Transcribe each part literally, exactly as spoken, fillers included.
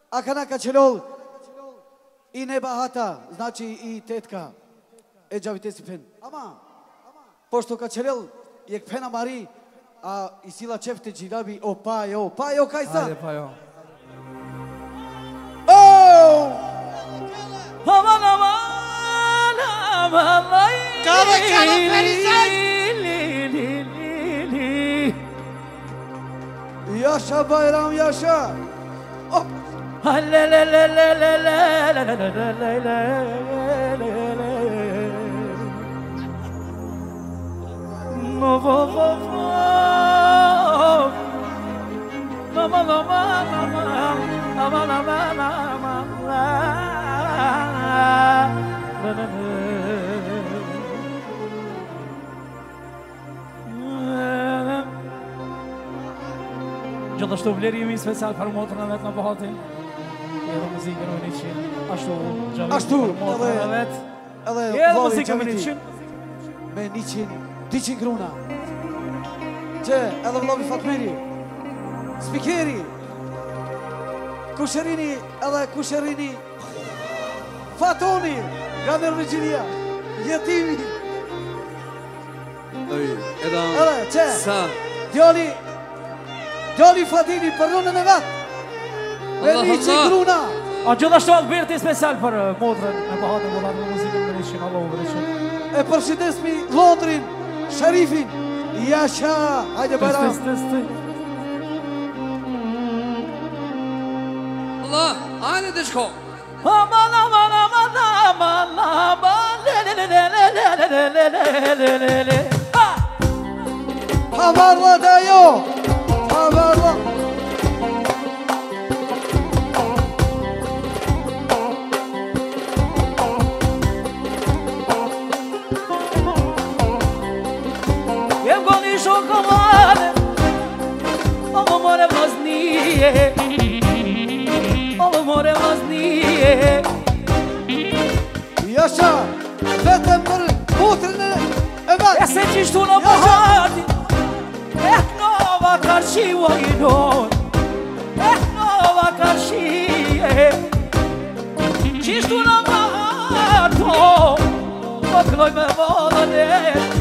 Akana Kachelol i nebahata, znači i tetka e džavitesi pen. Ama, pošto Kachelel je pena Mari, a i sila čefte džirabi o pajo, pajo kaj sa? Ajde pajo. Oh! Aman aman aman ay. Kava kava perisay. Yaşa bayram yaşa. Oh! Le le le le le le le le le le. No vo vo vo. Aman aman aman aman aman aman. Gjithashtu vleri jemi special për motrën e vetë në Bahatin. Edhe muzikën e një qinë. Ashtu gjallë për motrën e vetë. Edhe muzikën e një qinë. Me një qinë, dy qinë kruna. Që edhe vlovi Fatmeri, spikeri, kusherini edhe kusherini, Fatoni, nga në Virginia, jetimi. Edhe që, djali, djali Fatini për nunën e vetë, me një qinë kruna. A gjithashtu Alberti special për motrën e Bahatin, vëllat në muzikën e një qinë, Allahu vërëshën. E përshidesmi Londrin, Sharifin, Jasha, hajde Bayram. Allah, hajde të shko. Aman aman aman aman aman le le le le le le le le le le le. Havarla da jo, havarla. Jem goni shokovane, ovo more vlaznije, ovo more vlaznije. Jasha, vetëm për motrën e vetë. E se qishtu në Bahati, eh nova karshi vojnon, eh nova karshi. Qishtu në Bahato, po kloj me volet.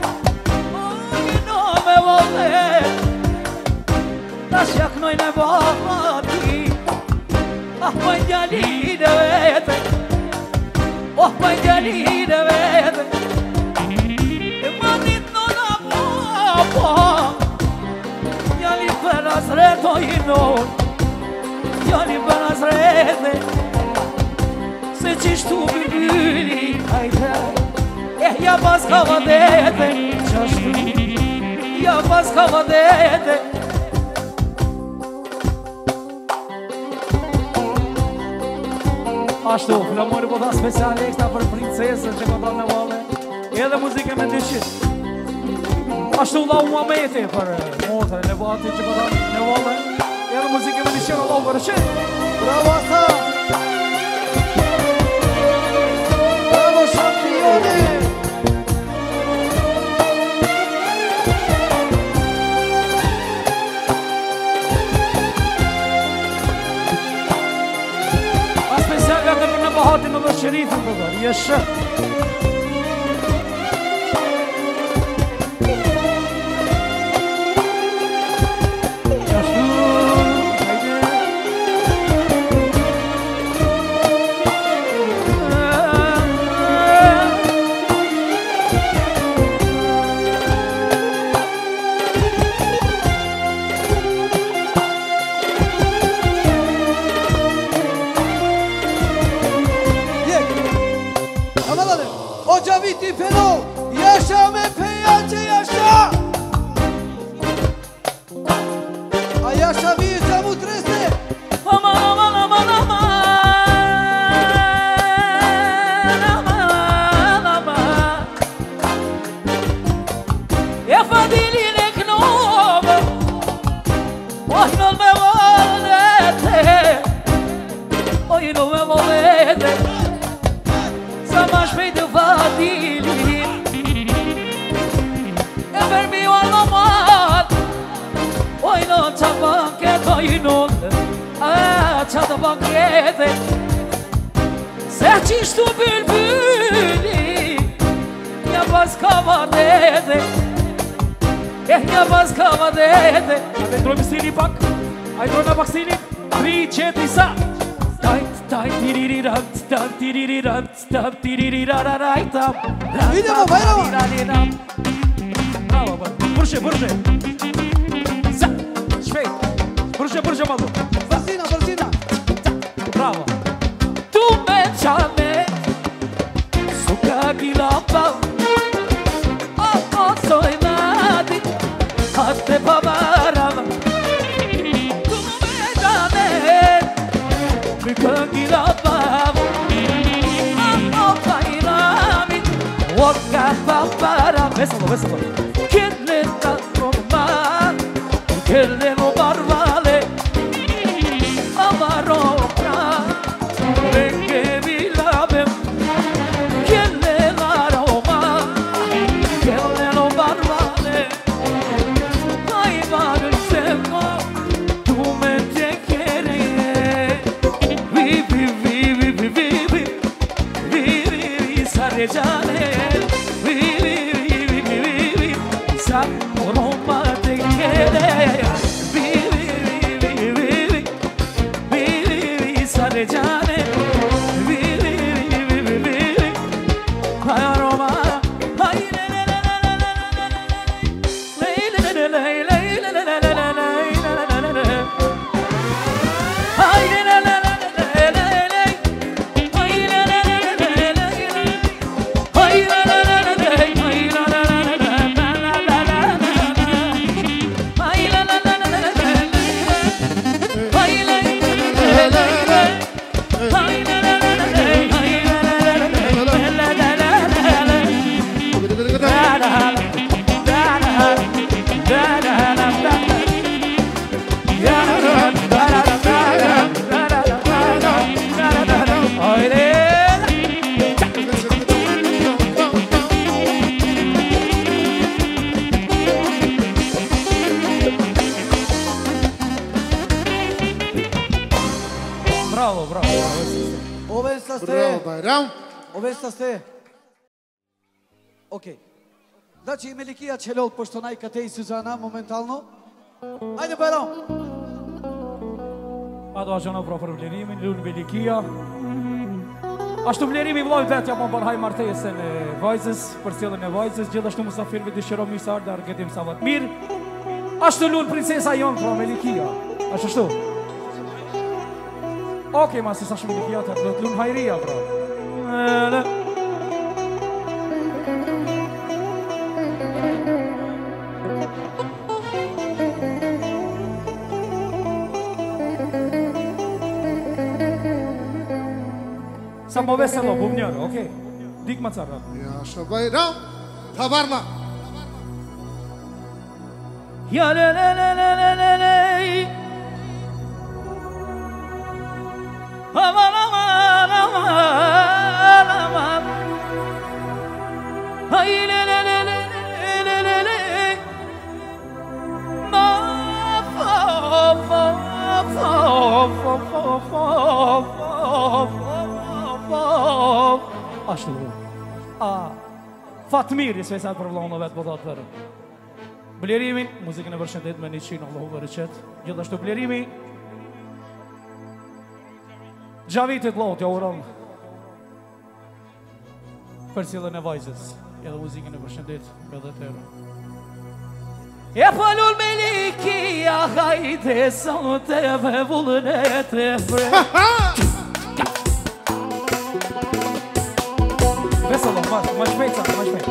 Me volet, tash jaknoj në Bahati. Ah, po njali dhe vete, oh, po njali dhe vete. E manit në në papa, njali për azreto i non, njali për azrete. Se qishtu bëllyli, hajde, eh, ja pas ka vadete, qashtu. Ja pas ka vadete. Ashtu, flamori po dha special ekstra për princesën që ka dalë në valle. Edhe muzike me dyshit. Ashtu dha Muhameti për motrën e Bahatit që ka dalë në valle. Edhe muzike me dyshit, Allahu vërëshit. Bravo Asa. Bravo Shampione. Bahatin në dhe Sherifin për dhe, jeshe. Viti Penol, Jasha me peja që Jasha. A Jasha vijë që mu trese. Aman, aman, aman, aman, aman, aman. E fadilin e knove, ohnol me volete, ojnu me volete. Sa ma shpejt e fadilin, e për mi u alamat, ojnu qa banket ojnu, qatë bankrete Se qishtu bülbüli Një pas ka vadete Eh, një pas ka vadete A vendrojmë stili pak A i drojmë pak stili Tri, qetri, sa Tajt, tajt, tiririrant Tam, tiririrant Tam, tiririrararajtam Idemo, Bajrama! Bravo, bravo Brže, brže Sa, špejt Brže, brže malo Brzina, brzina! Bravo Tu me qame Suka gilapa O, o, soj nadi Hate pa marama Tu me qame Suka gilapa O, o, pairami Waka pa para Veselo, veselo Kelle ta normal Kelle no barvale Amarokra Venke vilabem Kelle la Roma Kelle no barvale Ai varul semo Tu me te quiere Vivi, vivi, vivi, vivi Vivi, vivi, sarejane Vivi, vivi, vivi, vivi Sa Roma te quiere Vivi, vivi, vivi Vivi, vivi, sarejane Vivi, vivi, vivi, vivi Ai Roma Ai le le le le le le le le le le le le le le le le le le le Ai le le le le le le le Ai le le le le le le Ai le le le le le Ai la la la la la la la la Ai la la la la la la Ai la la la la la Ai la la la la la Ai la la la la Bravo, bravo, bravo. Ovdje sa ste. Bravo, Bajram. Ovdje sa ste. Okej. Znači, Melikija Čelol, pošto najkate i Suzana momentalno. Ajde, Bajram! A do ashtë në pra për vlerimin, lunë Melikia. Ashtu vlerimi vllojt vetë ja më bërhaj martesën e vajzës, për sjelljen e vajzës, gjithashtu musafirëve dëshiroj misar dhe argëtim savat mirë. Ashtu lunë princesa jonë pra Melikia. Ashtu ashtu. Okej, ma se sa shumë Melikia të do të lunë hajria pra. Sa më veselo, bubnjërë, okej? Dik më carra. Yaşa Bayram. Tabarma. Ja le le le le le le le Aman aman aman aman Ay le le le le le le le Ma fa fa fa fa fa fa fa Ashtu A Fatmiri svesat për vlonë vetë bodat për Blerimin, muzikën e përshëndet me një qinë Allahu vërëqet Gjithashtu blerimi Gjavitit lot, ja uron Për cilën e vajzës Edhe muzikën e përshëndet Edhe të E pëllur Melikia Hajde sa të me vullën e të fre Veselo, ma shpejt, ma shpejt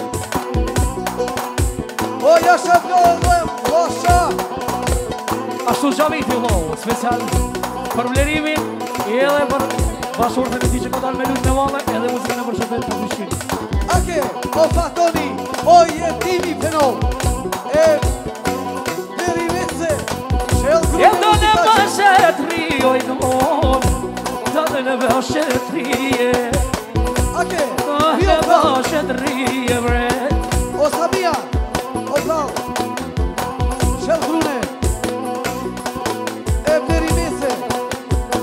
O, jasha vlonë, losha! Ashtu Gjaviti vlonë, special për vlerimin edhe për bashkërën e ti që ka dalë me lutë në vale edhe muzikën e përshëndet për mëshirë. Ake, o fatoni, o jetimi peno, e Berimese, shell grupe E do në bashet rio i dëmonë, do në bashet rije, Ake, do në bashet rije bre. o Samia, o Zal, shell grune, e Berimese,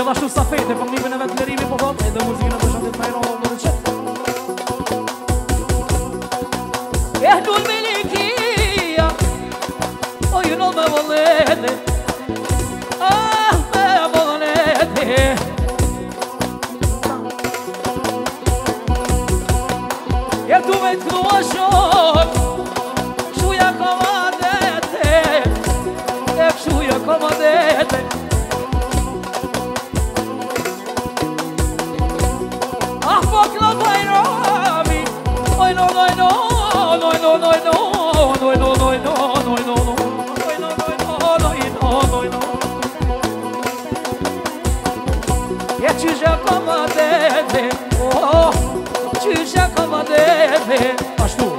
Edhe ashtu stafete për klipin e vetë Lerimi po thot edhe muzikën e përshëndet me Iron Love dhe qëtë Ehlul Melikia O ju në me vëllete Ah me vëllete E tu me të knua shok Këshuja komadete E këshuja komadete Ah fuck no Bayrami Oj no no no No no no no No no no no No no no No no no no no E qysha komadete Oh Qysha komadete Ashtu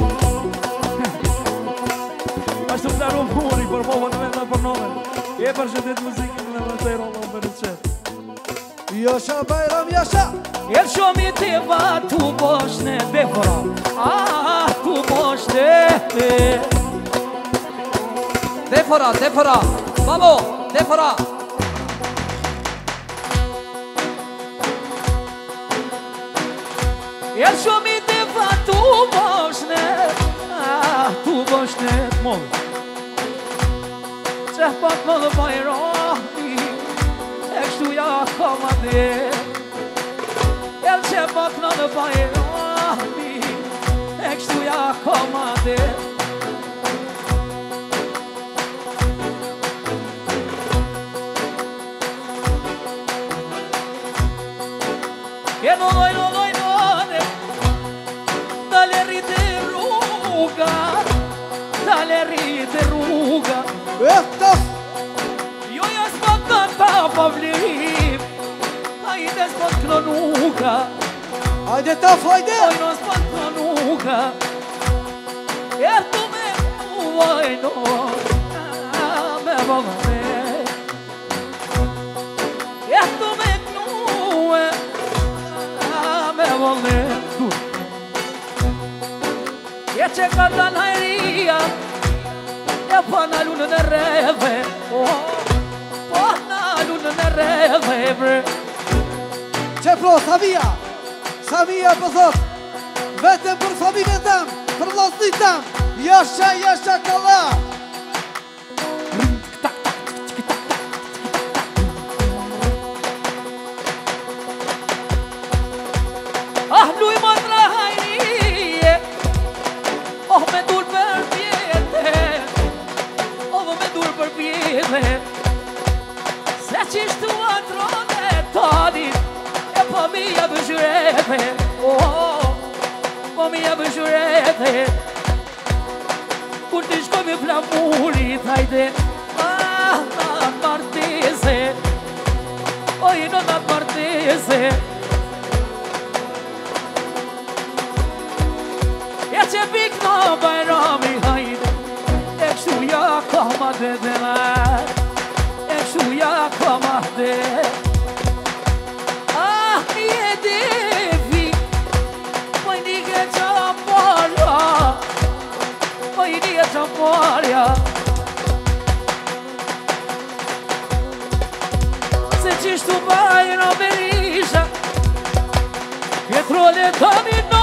Ashtu të daru muri për povën e vetë për nove E për shëtet muzikën në vëtë e rollon për në qëtë Jasha Bayram Jasha El shumë i të va tu boshne Defora Ah tu boshne Defora, defora. Babo, defora. El shumë i të va tu boshne Ah tu boshne Mol Qeh pak më dhe Bayrami E kështu ja komande El që pak në në Bayrami E kështu ja komande E no doj, no doj, no Dale rrite rruga Dale rrite rruga Esta Jo ja s'pat në ta pavlim Hajde s'pat kronuka Hajde ta fajde Oj no s'pat kronuka E tu me uvoj no Me vogane E tu me knue Me vogane E që ka të najria E pa në lunën e reve Pa në lunën e reve bre Që pro, Samia Samia për thot Vetëm për familjen tëm Për vllaznin tëm Jasha, jasha kalla Ah luj më të rahajnije Oh me dur për pjete Oh me dur për pjete Se qishtu atrone tanit E po mi ja bëshurete Oh Po mi ja bëshurete Kur t'i shkoj me flamurit hajde Ah na martese Oh i në na martese E që pik në Bayrami hajde E kështu ja komade dhe me E kështu ja komade Ah, je devi Poj nike qa parja Poj nike qa parja Se qishtu Bayrami risha E trole të minot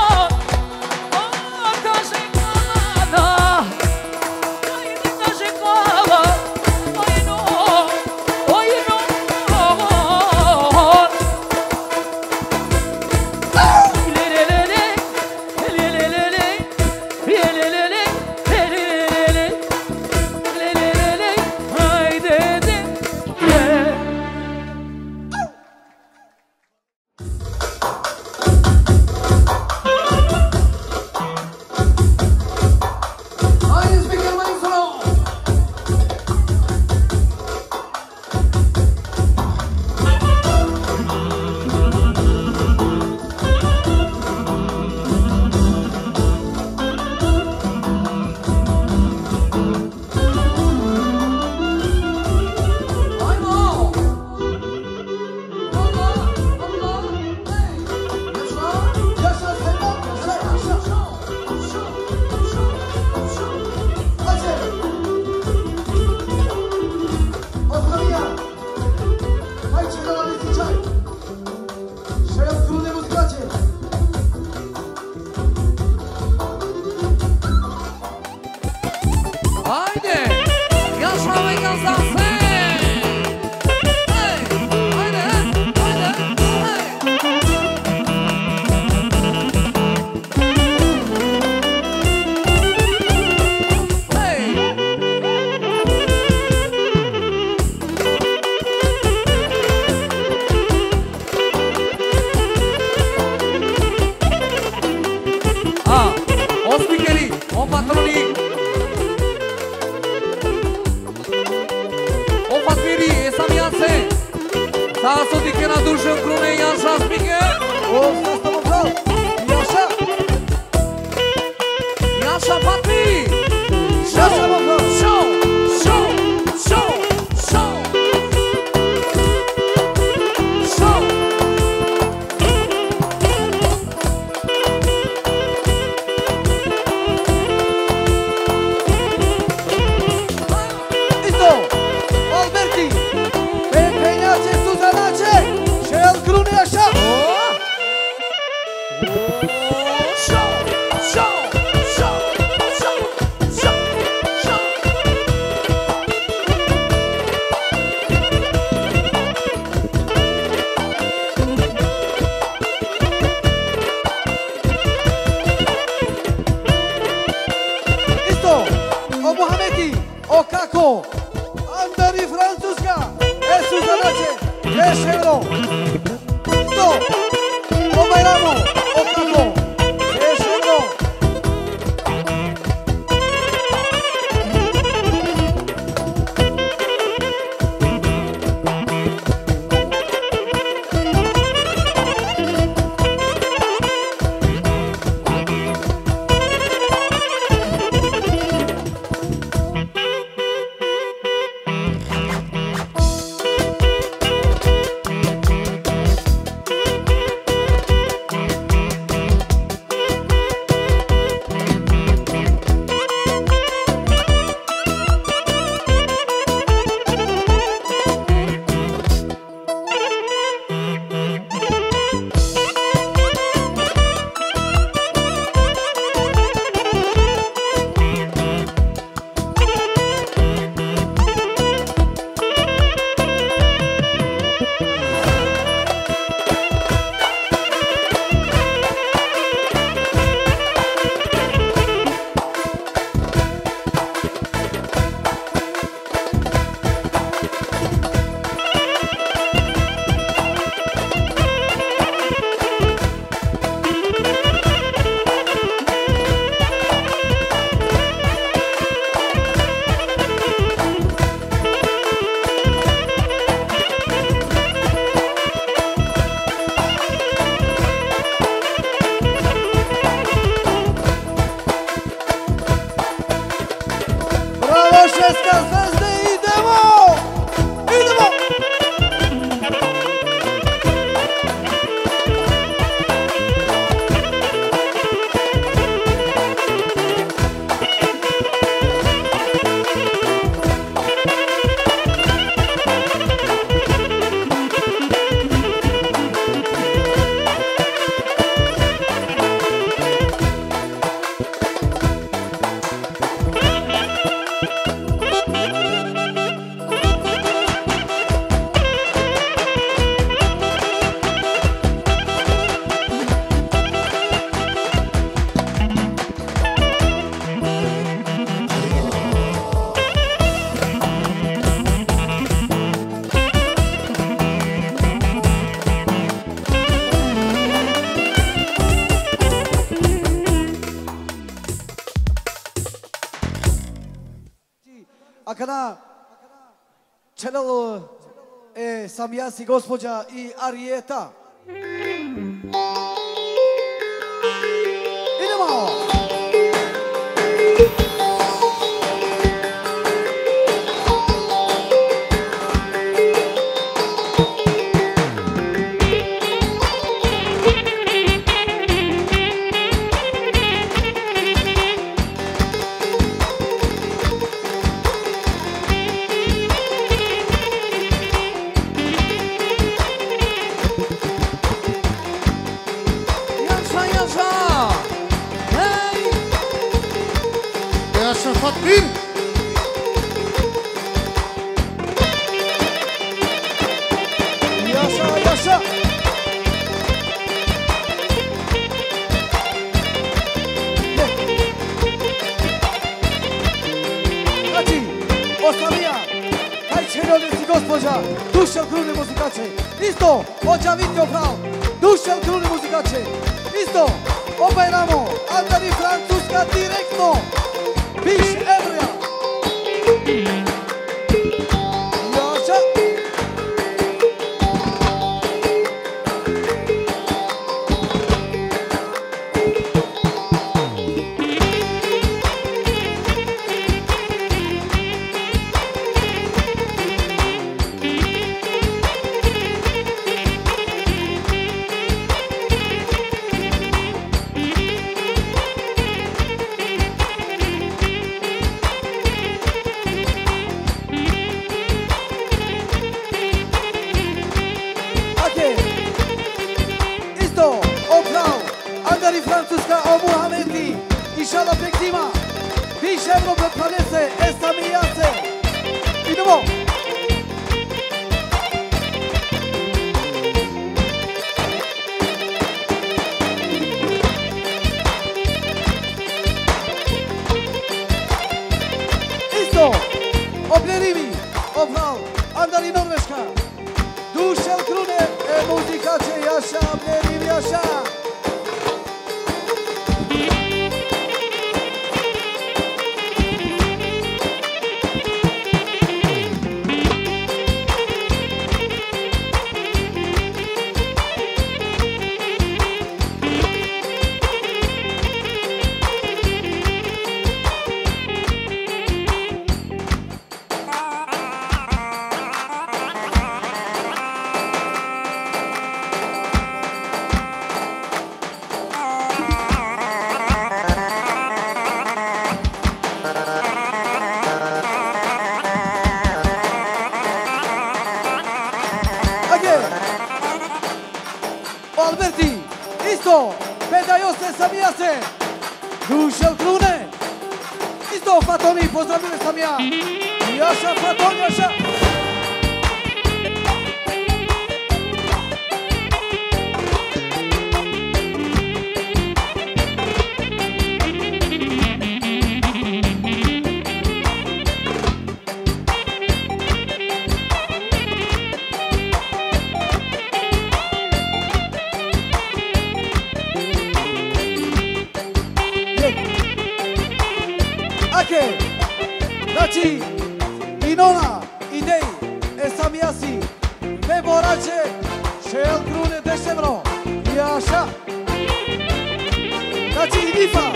Stasu ti kena dushën krune janë shasmike. O, stas të më vrau. Jasha. Jasha Pati. Jasha më vrau. Show, show, show, show. Show. Isto, Alberti, Pepenace, Suzanace, Shell Krune Jasha. Show, show, show, show, show, show. Isto, o Mohamedi, o Kako, Andari Francuska, e Suzanace, e Shelo. Isto, o Bayramo, o Kako, e Shelo. Bravo, Šeska zvezde, idemo! Idemo! Akana Čelelo e Samjasi gospođa i Arijeta. Idemo! Jasha, jasha. Hey. Jasha Fatmin. Yaşa, yaşa! Znači, Oslavija, kaj čeljolici gospođa, Dušan Krune muzikače. Isto, ođa Vitio Frau, Dušan Krune muzikače. Isto, obajramo, Andari Francuska direktno. Piš Evrija. Yaşa! евро бе панесе, еса ми јасе. Идемо. Исто, облерими, обрал, Андали Норвешка. Душел Круне, е музикаче, јаша, облерими, јаша. Alberti, isto, Pedajose Samijase, Dušel Krune, isto Fatoni, pozdravljene sam ja, Jaša Faton, Jaša. Znači, Inona, idej, Esamijasi, Beborače, Šel Krune, Deševro, Jaša. Znači, Nifa.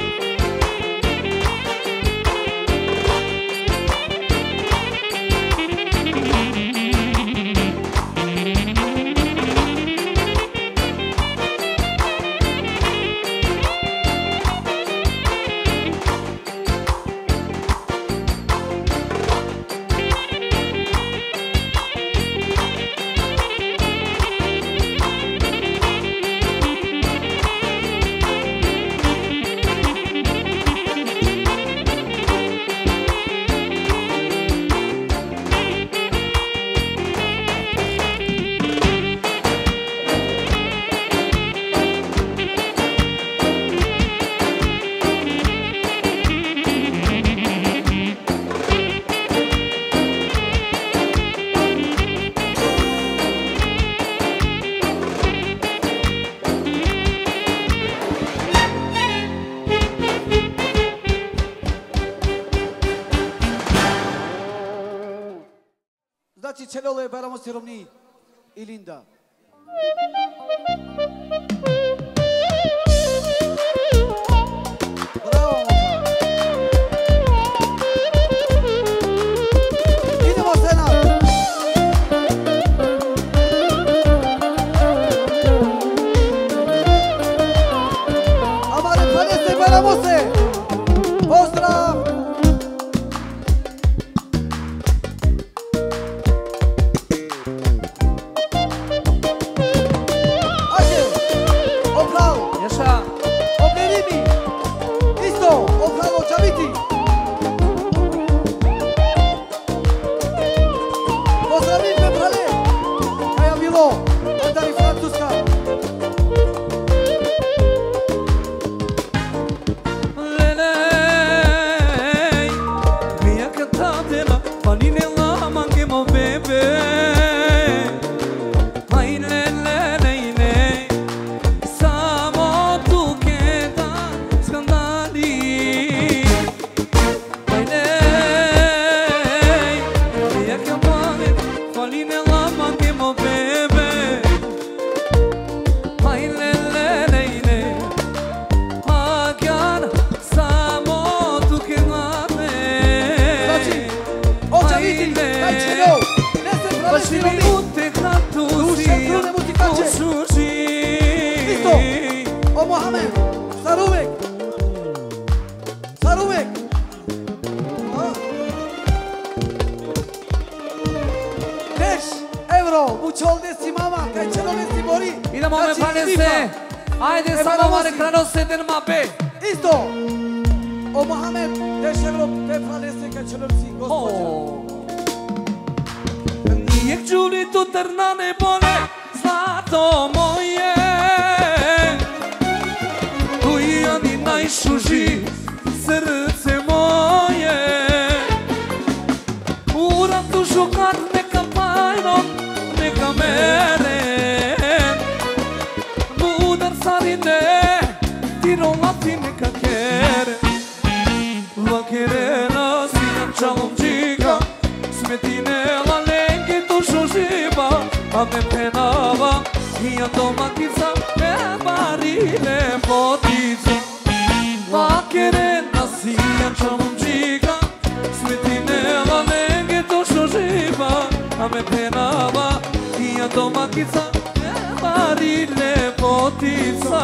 Znači, Čelolo je Baramo Sirovni i Linda. Bravo, moka. Idemo, Senat. Amare, Paleste, Baramo se. Pozdrav. Idemo me Paleste. Ajde, samo mare krano sedem mape. Isto. O Mohamed, te shërop, te falese ka qëllërësi, Gospodja. Nijek gjuri tu tërnane bole, zlato moje. Tu janë i najshuži, srce moje. Ura tu shukat neka pajron, neka meren. Budar sarine, tiro lati neka kere. Vakerena si janë qalom gjika, smetine la lengi tu shushiba. A me penava, janë do makica, e barile potica. Vakerena si janë qalom gjika, smetine la lengi tu shushiba. A me penava, janë do makica, e barile potica.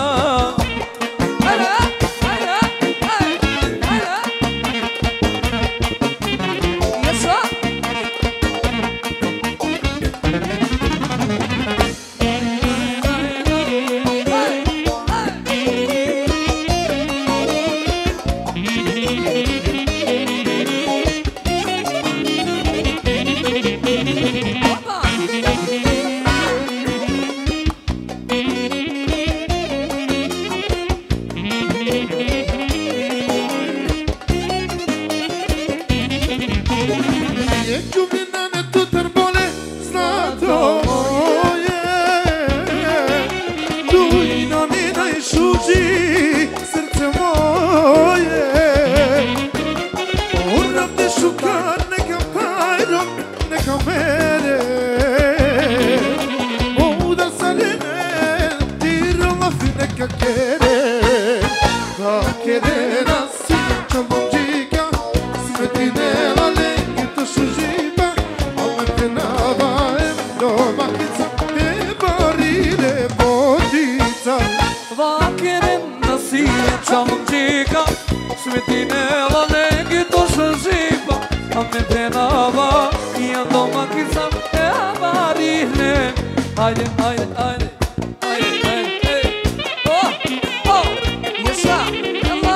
Haydi, haydi, haydi, haydi, haydi, oh, oh, yaşa, yalla.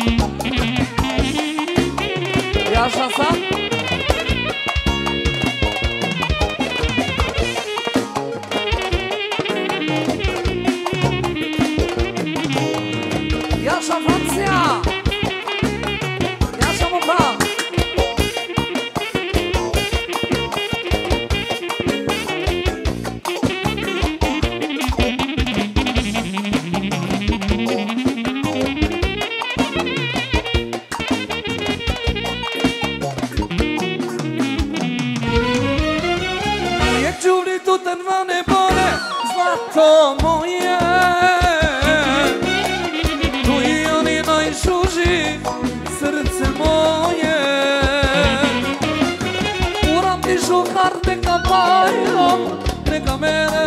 Yaşasan. Yaşa Fransa. Yaşa Muka. Zlato moje, tu janë i najshuži, srce moje. Uram ti shukar neka pajron, neka mene.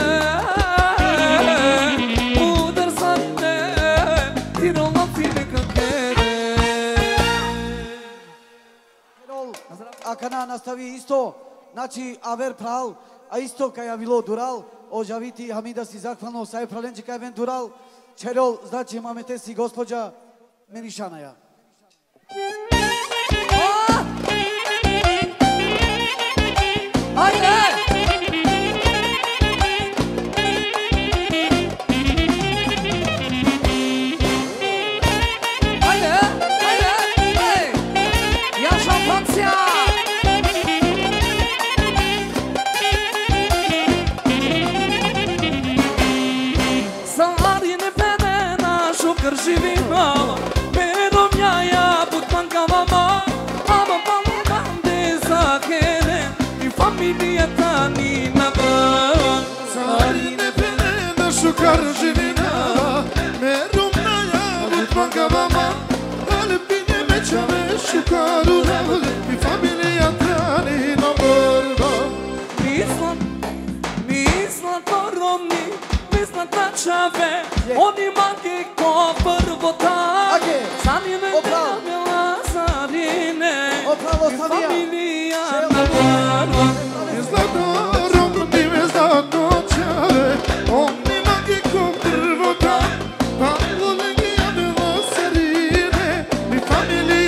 Udar sante, tiro lati neka kere. A kana nastavi isto, znači aver pral, a isto kaj javilo dural, o Žaviti Hamida si zahvalno, saj pralenčika eventural, čerol, znači imame te si gospođa Menišanaja. Ajde! Ajde, ajde, ej! Jaša Francija! Kër živina, pero mjaja put mankava ma, ama palo bande za kere, i familija tani na ban. Sarine pene na shukar živina, pero mjaja put mankava ma, ale pine me čave shukaru na, i familija tani na ban. Mislim, mislim koroni, mislim tačave, oni mangi ko prvo tak, sami me nabila zarine, i familija na banu. Zlatorom ti me zlato čave, oni mangi ko prvo tak, pa volengi ja bilo sarine, i familija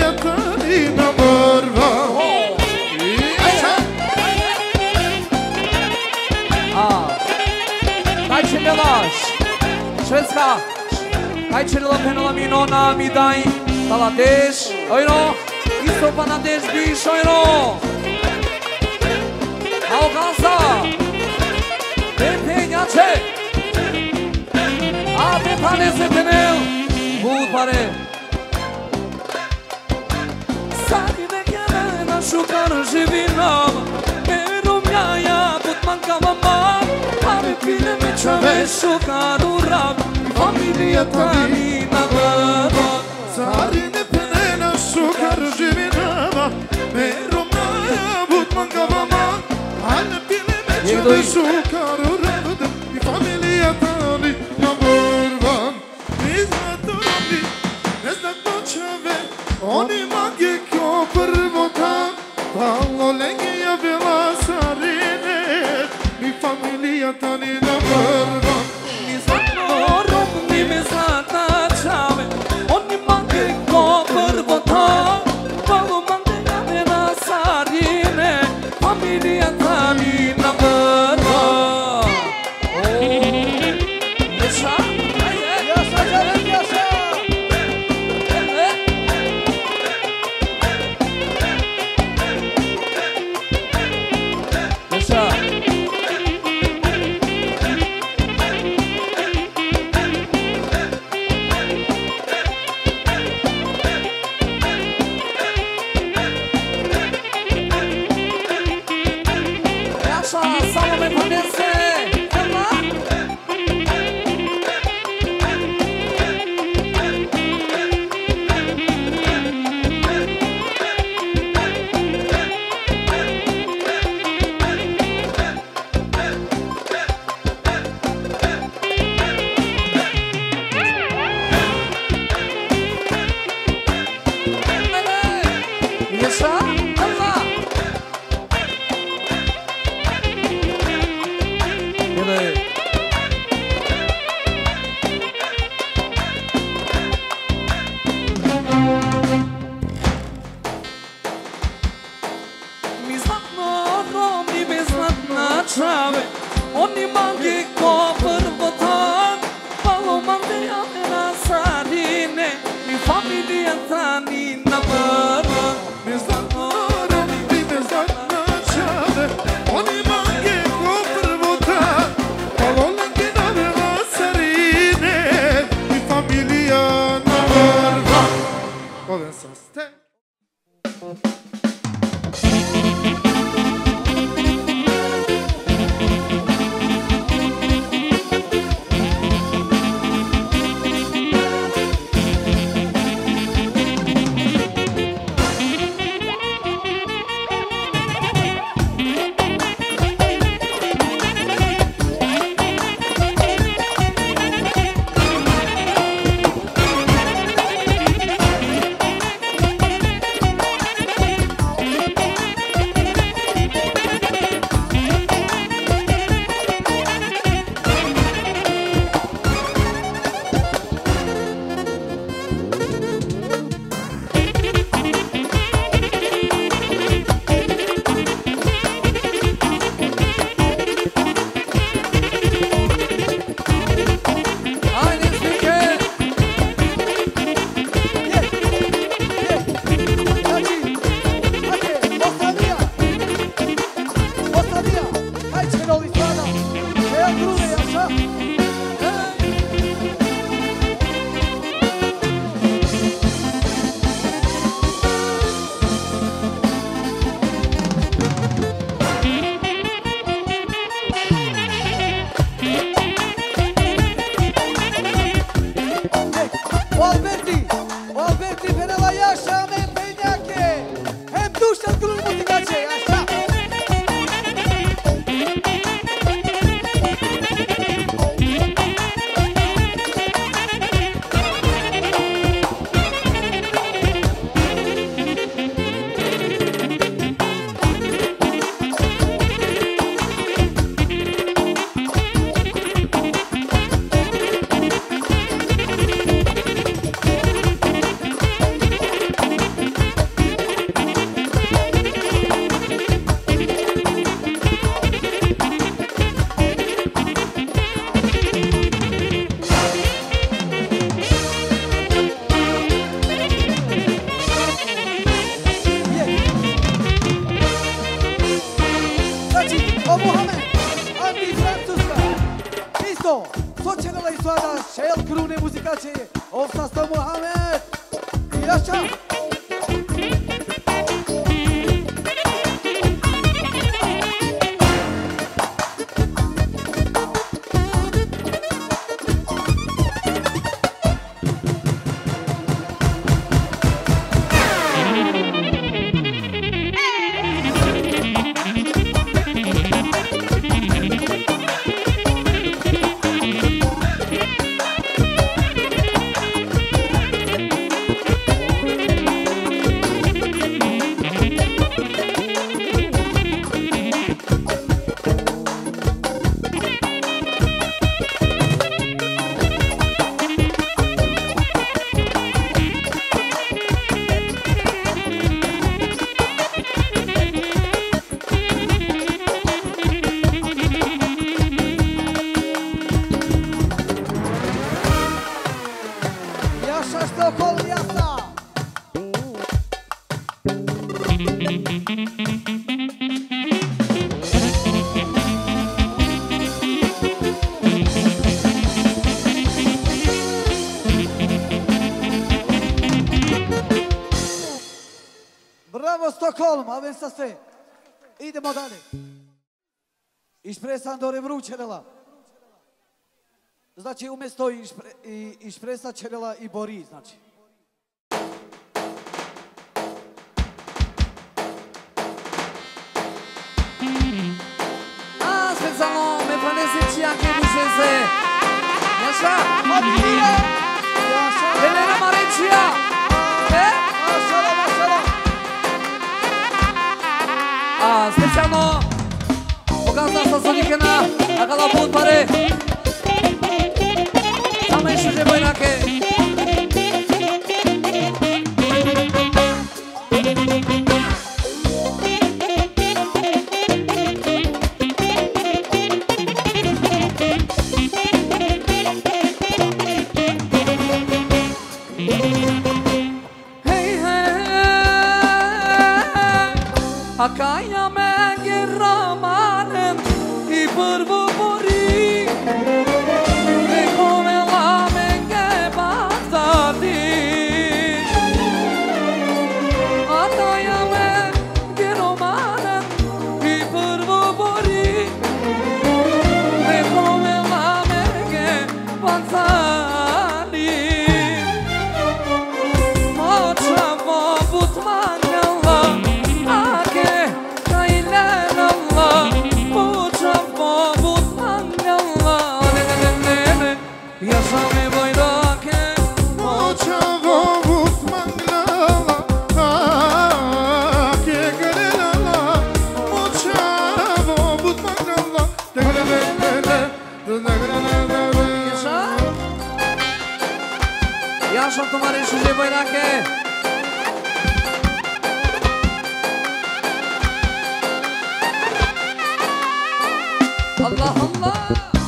Belash Shvedska Kaj qërëllë penëllë minona mi daj Taladesh Ojro Isto panadesh bish ojro Alcanza Pepe njace A Pepane se penel Bud pare Sari ne kjene na shukar zhivinam Pero mjaja put manka mama Pare pile me qave shukar u rap Familija tani na vëva Sari ne pene na shukar zhivinam Pero mjaja put manka mama Pare pile me qave shukar u rap Familija tani na vëva Oni mange kjo për votan Pallo lengja vela sarine Mi familija tani në përvan Mi zlatno rum, mi me zlatna qave Oni mange kjo për votan Pallo mange vela sarine Familija tani në përvan Nesha? Jasha, Jared, jasha! Oni mange ko për votan Palo mange amena sarine Mi familija tani na përvan Mi zlatno romi, mi zlatna qave Oni mange ko për votan Palo lengja vela sarine Mi familija na përvan Ove saste Amen. Anti-Francuska. Isto. Sočenala i sada šel krune muzikače. Ovsasto Muhammed. Jaša. Stockholm, avem să se. Idemo dalje. Išpresa Andore Vrućerela. Znači umjesto Išpresa Čerela i Bori, znači. A, specijalno me pranesi Čijanke Bušese. Jaša? Jaša. Elena Marećija. E? Mašala, mašala. A, specijalno Bogazna Sasonikena, Akala Budpare. Samo još uže Bojnake. Hej, hej, Akaja menge ramanem I prvo bori Nekome la menge batati Akaja menge ramanem I prvo bori Nekome la menge batati Močavo butmanjala Ake kailen Allah Močavo butmanjala Yaşa mi boydake Močavo butmanjala Ake kailen Allah Močavo butmanjala Yaşa Yaşa तुम्हारे शुजे boydake Allah Allah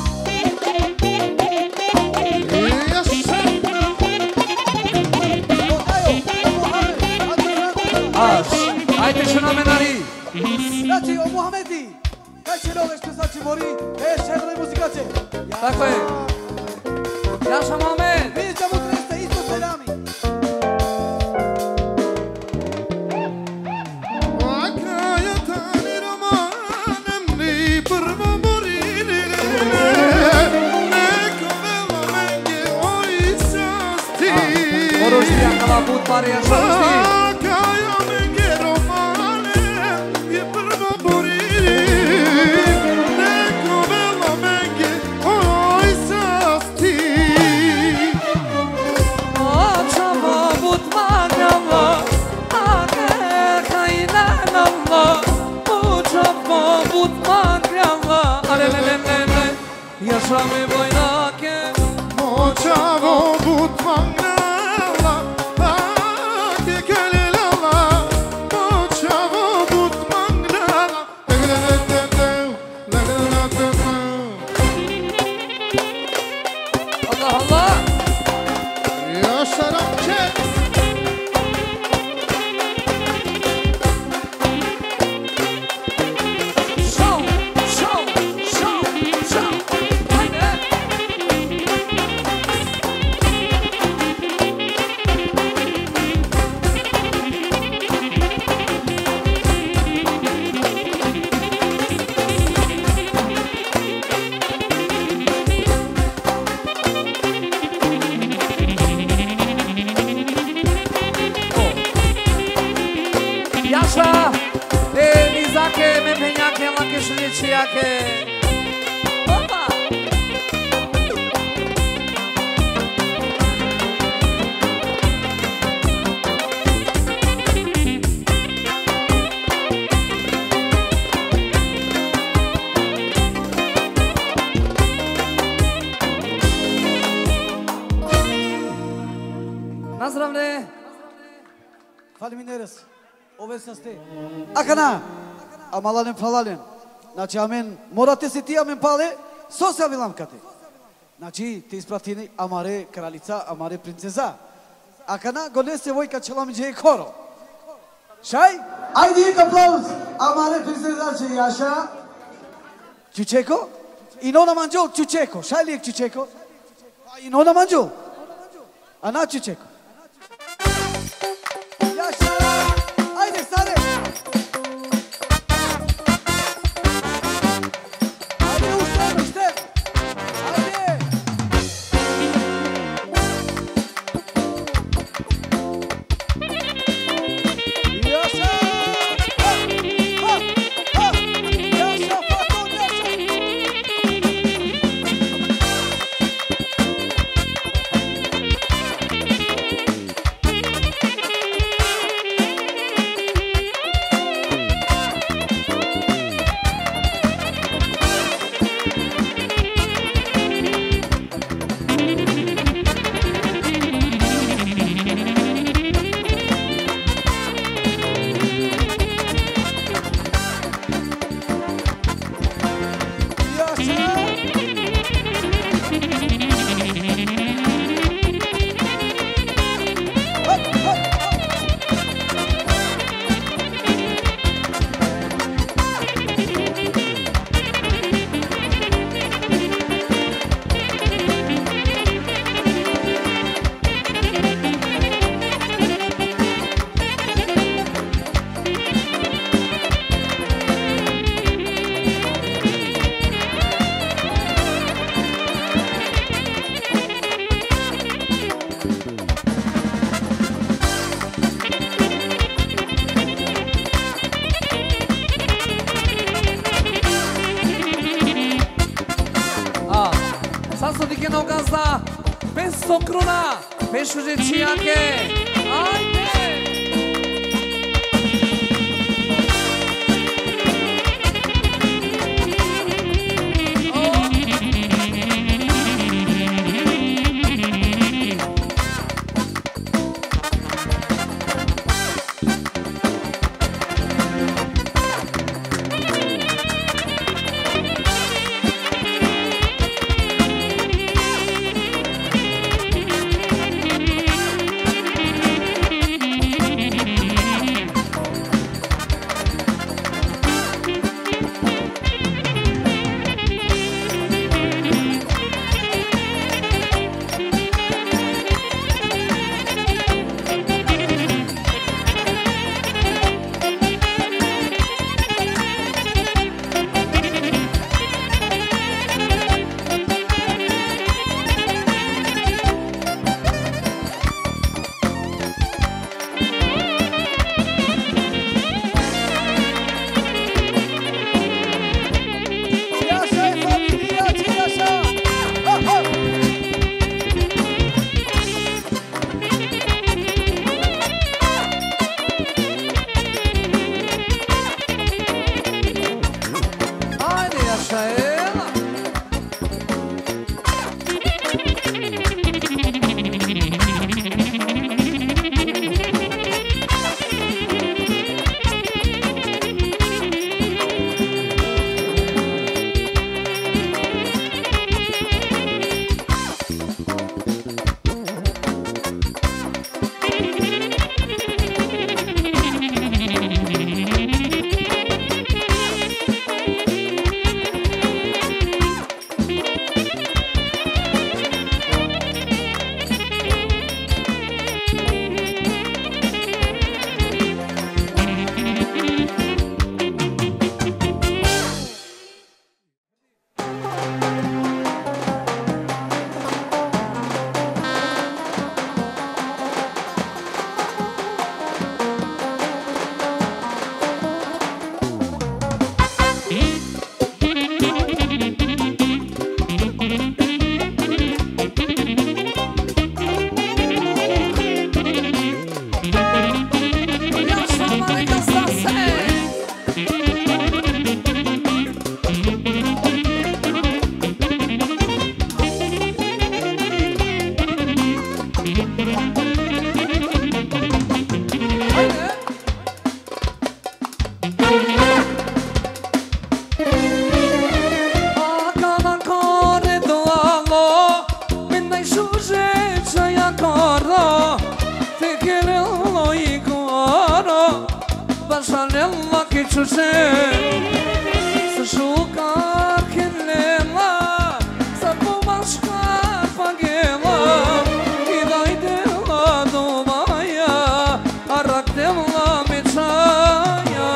Aş Ajde šuna menari Znači o Muhamedi. Kaj će nove što znači Bori? E, šedle muzikače. Tako je Yaşa Muhammed Vidiš da mu treste isto seljami. Akaja tani romanem Ni prvo borili Neko vela menge oj sasti Oruždi Akala Budpare Yaşa oruždi Akaja menge romanem Je prvo borili Neko vela menge oj sasti Močavo butmanjala Ake kailen Allah Močavo butmanjala Alelelelele Yaşa mi boydake Močavo butmanjala Ake kailen Allah Močavo butmanjala Allah Allah Yaşarım çek Show, show Ciache. Opa! Nazdravne. Falimineriz. Ove să stai. Acana. Amalalem falalem. Znači amen morate se ti amen pale. Sosa vilam kate. Znači ti ispratini amare kraljica, amare princeza. Acana gonese vojka çelamıcı koro. Şay? Haydi ilk aplauz. Amare princeza ce yaşa. Çuçeko? İnona mancol çuçeko. Şaylik çuçeko. İnona mancol. Ana çuçeko. Yaşa. Haydi sare. Haydi usta işte. Haydi. Yaşa. Ha, ha, ha. Yaşa Faton yaşa. petsto krona, pesciuže Ciache. Ajde! شوشي سشوكا كليلا سبو مشكا فاقيلا إذا يدلا دوبايا أرك دلا متشايا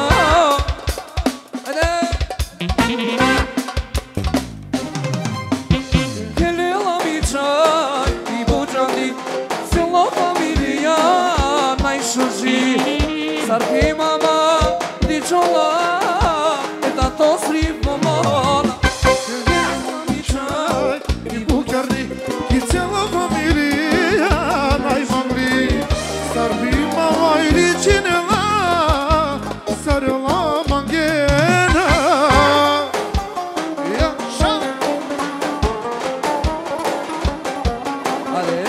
كليلا متشاي يبوجاني سلا فاميليا نايشوشي ساركي ماما ديشولا إتا تصريف ماما Чай, и букерни, и цела фамилия най-зумри. Старби мама и личинела, сарела мангена. Я шан. Allez.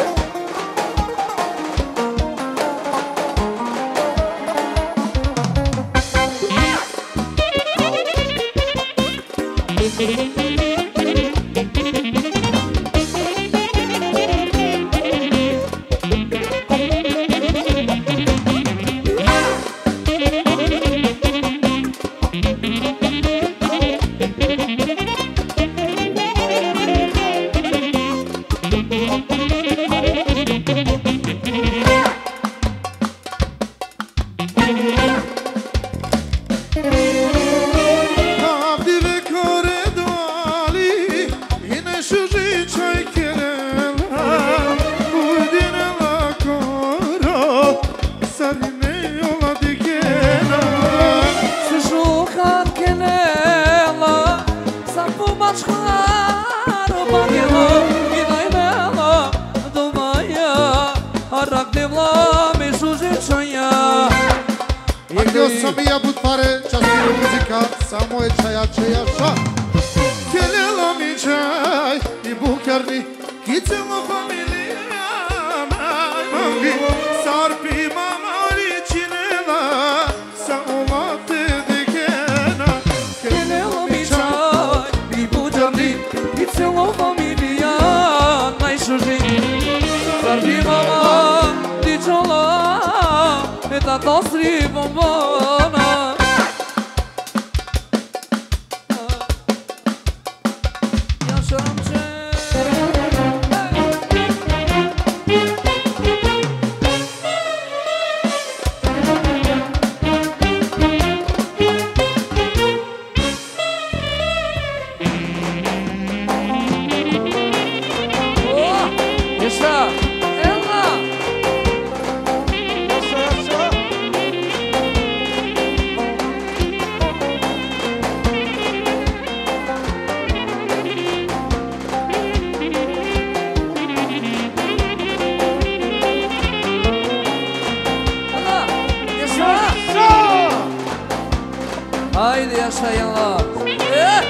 Abdi ve kore duali, yine şuji çay kerela. Uydine la koro, sarine yola dikena. Сушука кенела Сапу бачкар багела Идайнела думая Арак девла мешуже чая Ангел самия бутваре, частина музика, само е чая, чая ша. Келела ми чай и букерни, ки цела фамилия най-манги. Сарпи мама личинела, са олате декена. Келела ми чай И буджарни И цело фамилия Најшужи Сарби мама Дичола Ета тосри бомбона Я шамче О, Еша Ела Ела Еша Haydi yaşayınlar. Eh!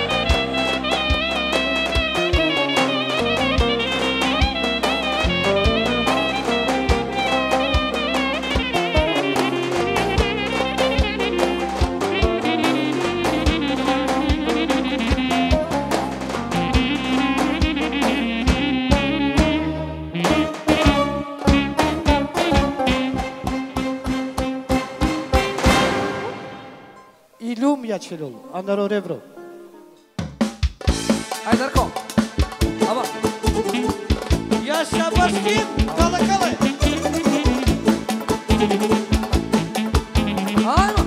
Илюм я челол, андаро ребро. Haydi Arko. Aba. Yaşa başkim, kala kala. Haydi.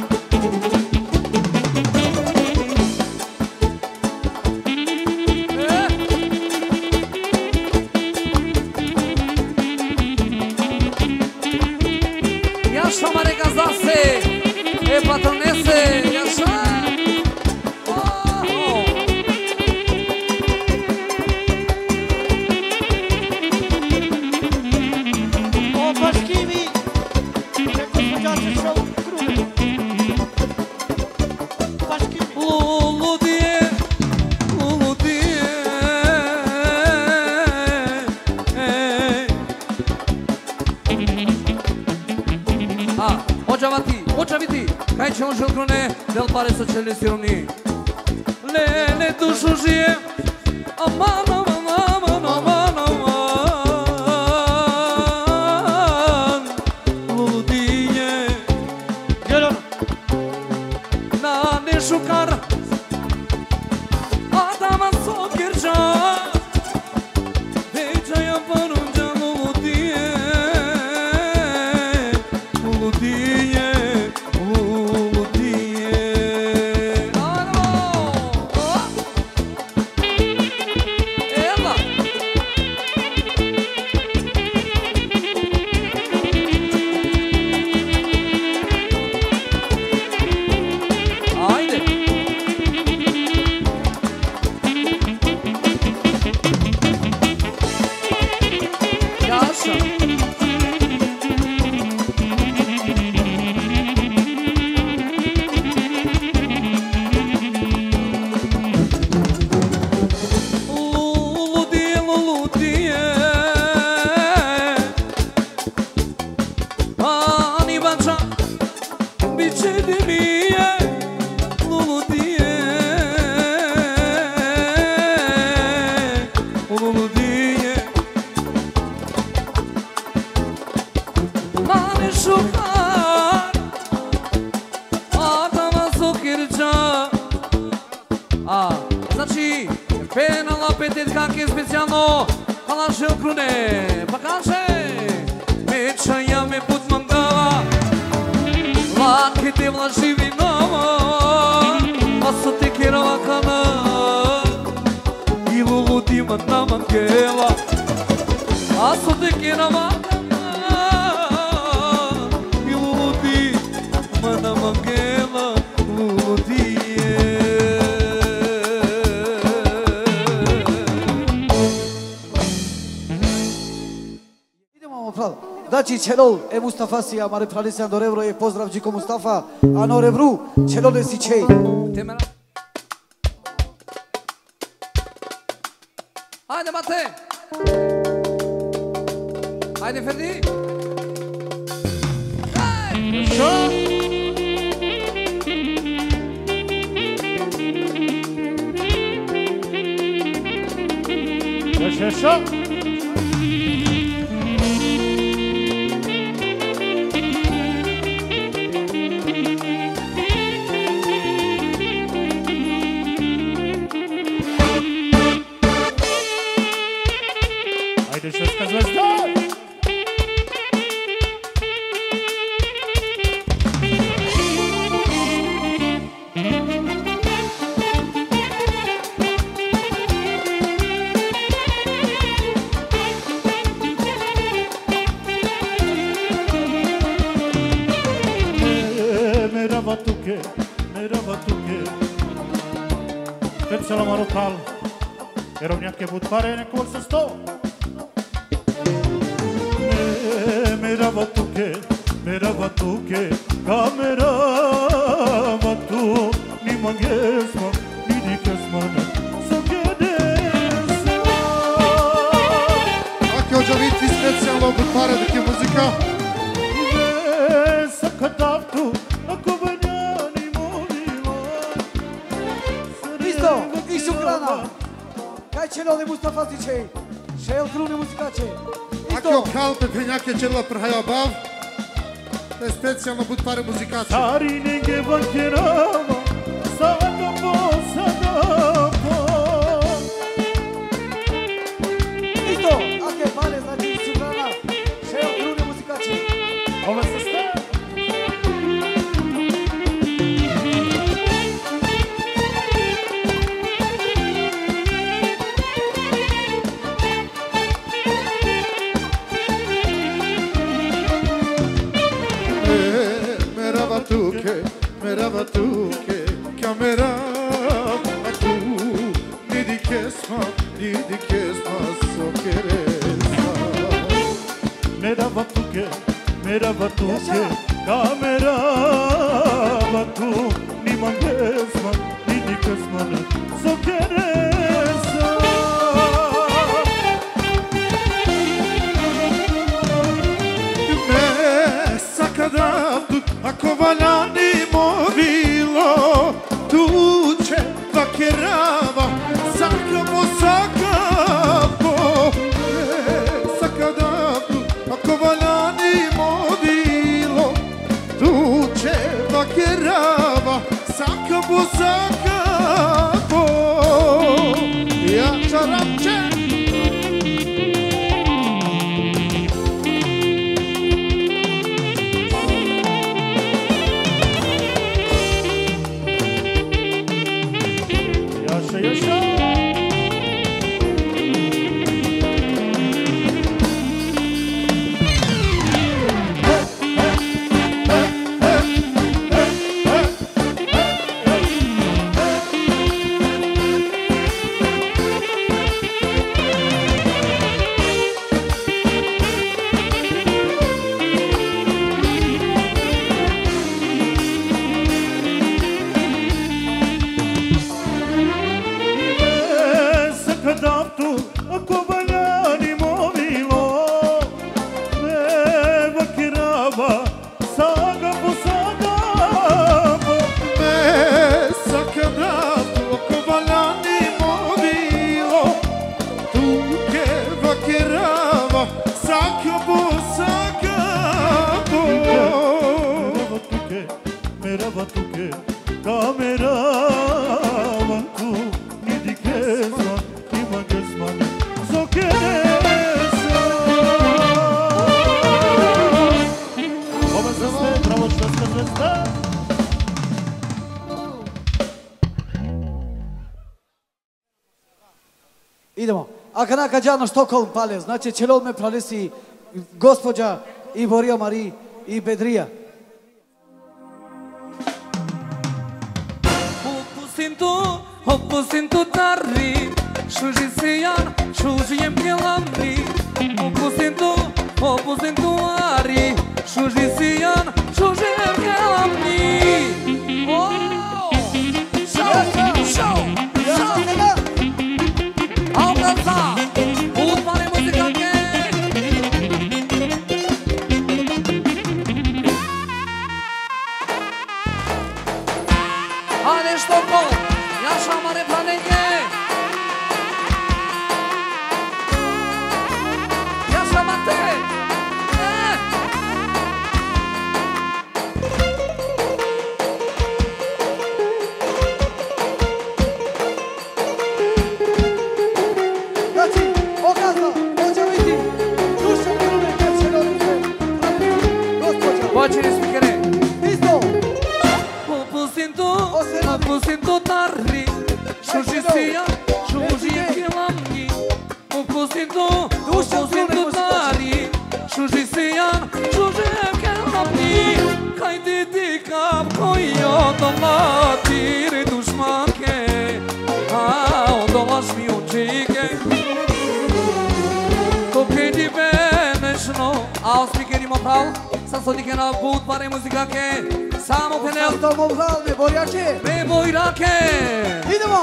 Eh! Yaşa mare kazase. E patronese. Yaşa. Oh! O başkimi, tek kucağısı şov kuru. Başkimi. Lulu diye, Lulu diye. Ah, Ocavati, Ocaviti, kaj će on želkrone, del pare sa čelni sironi. Lele dušu žije, aman, aman, aman, aman, aman. Lulu diye. Gel onu. Значи, пенала петет как е специално, халаше окруне, покаже. Меча я ме подмангава, лаките влажи винова, а са те керава кана, и лулути мана мангела, а са те керава кана, и лулути мана мангела, лулути е. Znači čelol e Mustafa si amare pralisian do revro e pozdrav Điko Mustafa a no revru čelol e si čej. Ajde Mate! Ajde Ferdi! Šo? Šo, šo, šo? Deixa as coisas Mera batuque, mera batuque Pepsa la marotal Era un'anche buttare nel corso sto Mera batuque, mera batuque Camera batu Ni mangesma, ni dikesmana So kedesa Anche oggi ho visto specijalno buttare di che musica Sa kadavtu Ako banjani movila Isto, i sukrana Kaj čelol e Mustafa si čej Šel krune muzika čej Anche o calpe penjake čelila prhaja bav To je specijalno buttare muzikače Sari nege bankerava Sada po, sada po Isto, ake pale znači i sukrana Šel krune muzika čej Ove se ste batuque, mera batuque, camera batu, ni di kesma, ni di kesma, so queresa. Mera batuque, mera batuque, camera batu, ni mangesma, ni di kesma, so queresa. Me sakadavdu, ako valjani movilo, tuče vakerava, sakamo, sakamo. Me sakadavdu, ako valjani movilo, tuče vakerava, sakamo, sakamo. Idemo. Akana Kađano Štokholm pale, znači čelol me pralisi gospođa i Borija Mari i Bedrija. Opustintu, opustintu tarri, šuži sijan, šuži jem pjelamni. Opustintu, opustintu ari, šuži sijan, šuži jem pjelamni. Šau, šau, šau. Alcanza, utmane muzikanke. Hajde Štokholm, Jaša mare planenje. Jaša mate. Počeli spikere. Isto. Opustintu, opustintu tarri, šuži sijan, šuži je kilamni. Opustintu, opustintu tarri, šuži sijan, šuži je kilamni. Kaj ti ti kap koji odomati re dušmanke, a odomaš mi učike. Koke ti benešno, a ospikerimo prav? Sasodike na put pare muzikake, samo penel. Samo moral me Borjake. Me Borjake. Idemo.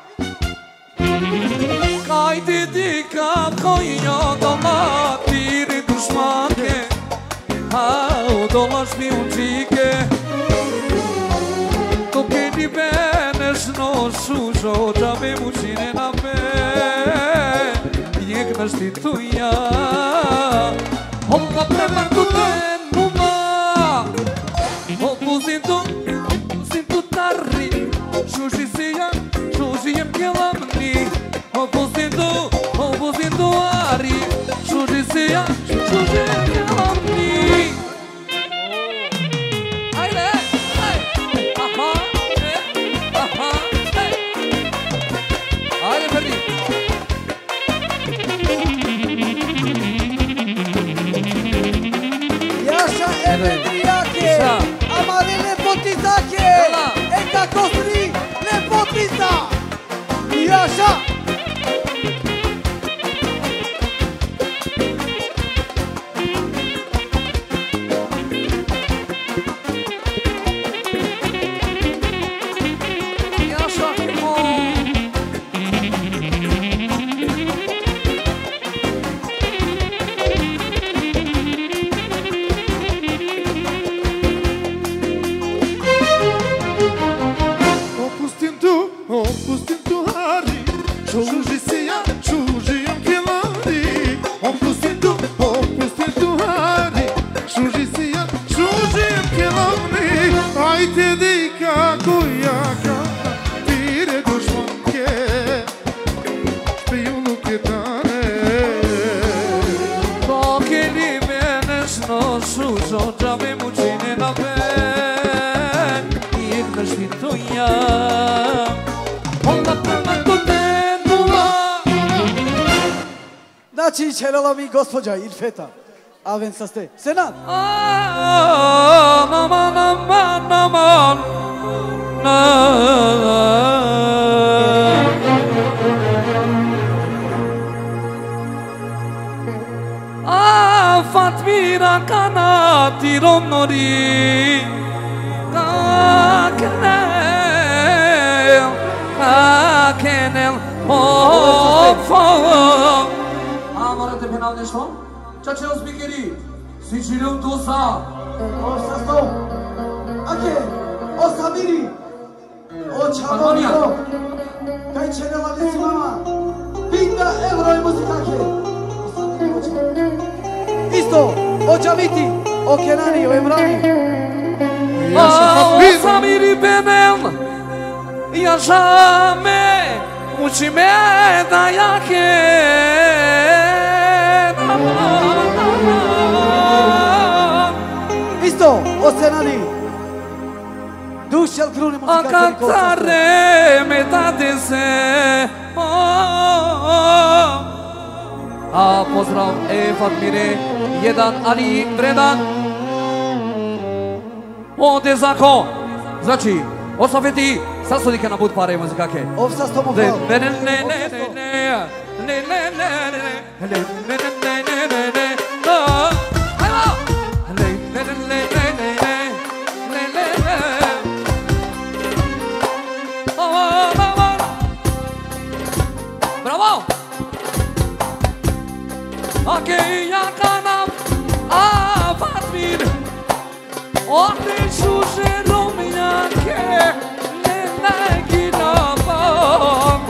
Kaj ti ti kap koji odomati re dušmanke, a odomaš mi učike. Koke ti benešno šužo, džabe mučine na me, jek našti tuja, holka prema tuten. Opustintu, opustintu tarri, šuži sijan, šuži jem kilamni. Opustintu, opustintu ari, šuži sijan, šuži jem kilamni. Ajde, ajde, aha, aha, ajde Ferdi. Jaša Ebedrijake. Amare lepotizake. Eka kosri lepotiza. Jaša. Jaša kemo. Opustintu hari, šuži sijan, šuži jem kilani. Opustintu, opustintu hari, šuži sijan, šuži jem kilani. Ajte dika kujaka, tire dušmanke, špijunu kitane. Koke li benešno šužo, džabe mučine na ben, jek našti tuja. Znači čelala mi gospođa Ilfeta. Aven sa ste. Senat. Naman, naman, naman. Fatmira kanati romnori. Kakenel, kakenel, of, of. Morate penal nešto? Čak će nam spikeri, svi čiljom dosa. Osta sto. Ake, osta miri. O čalovno. Kaj čelala li si mama? Pinda euro i muzikake. Isto, o Čaviti, o Kenani, o Emrani. Osta miri penel, jaša me, uči me da jake. Isto, Osenani. Dušel kruni muzika. A cantare metà di sé. Oh, oh, oh. pozdrav, e Fatmire, jedan Ali Vredan. Ode zako, znači, osvafeti, sasodike na bud pare muzikake. Ovsa s tomu Ne, hvala. ne, ne, ne, ne, ne, ne, ne, ne, ne, ne, ne, ne, ne, ne, ne, ne, ne, no. Ajmo! Ne, ne, ne, ne, ne, ne, ne, ne, ne, ne. Bravo, bravo. Bravo! Okej, ja kanam, a Fatmir, otišu žeromljake, ne naginava.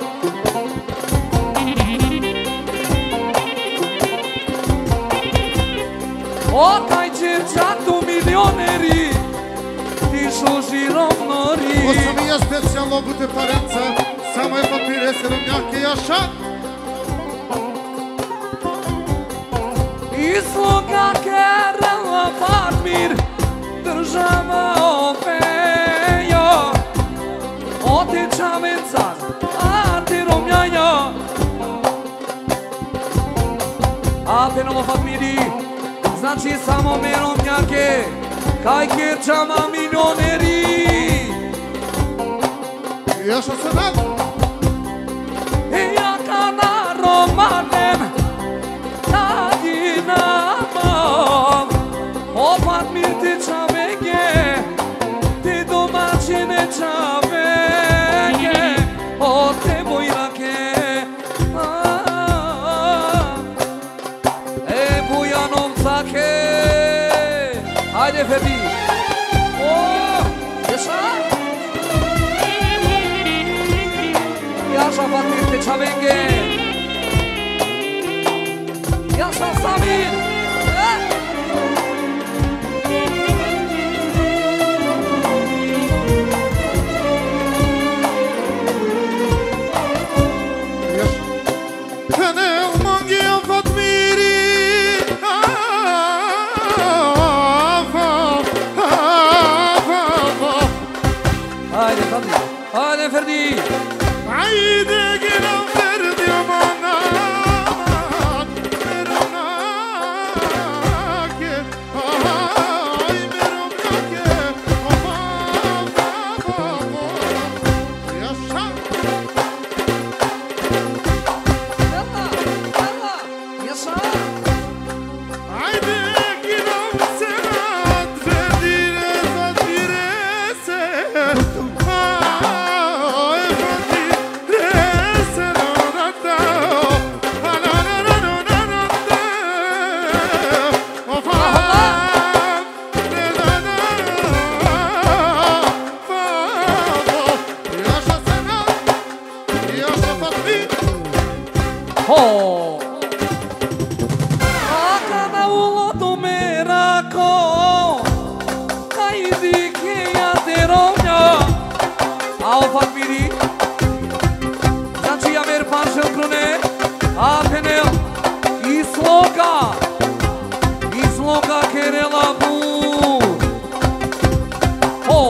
Otaj čerčatu milioneri, tišu žiromnori. Ovo mi je specijalno bute parenca, samo je Fatmire Seromljake jaša. Isloga kerala Fatmir, država opejo. Otiča vencan, a ti romljaja. A te novo Fatmiri, znači samo me romljake, kaj kirčama milioneri. Jaša se nam. I ja kana romanem, naginamam. O Fatmir ti čavege, ti domaćine čavege, o te bojrake. E Bujanovcake, ajde Ferdi. O, ješa? Jaša Fatmir ti čavege. Jaša Samir. Haydi Ferdi, haydi Ferdi. Haydi gelen Ferdi bana, Meronake, ay Meronake, baba, baba, yaşa. Yalla, yalla, yaşa. Haydi gelen Serhat Ferdi'ne Fatmire'se. Ho! Akada ulotu merako, haydi ki ja te romnja. A o Fatmiri, znači ja mer panšel krone, a penel, i sloga, i sloga kerela bud. Ho!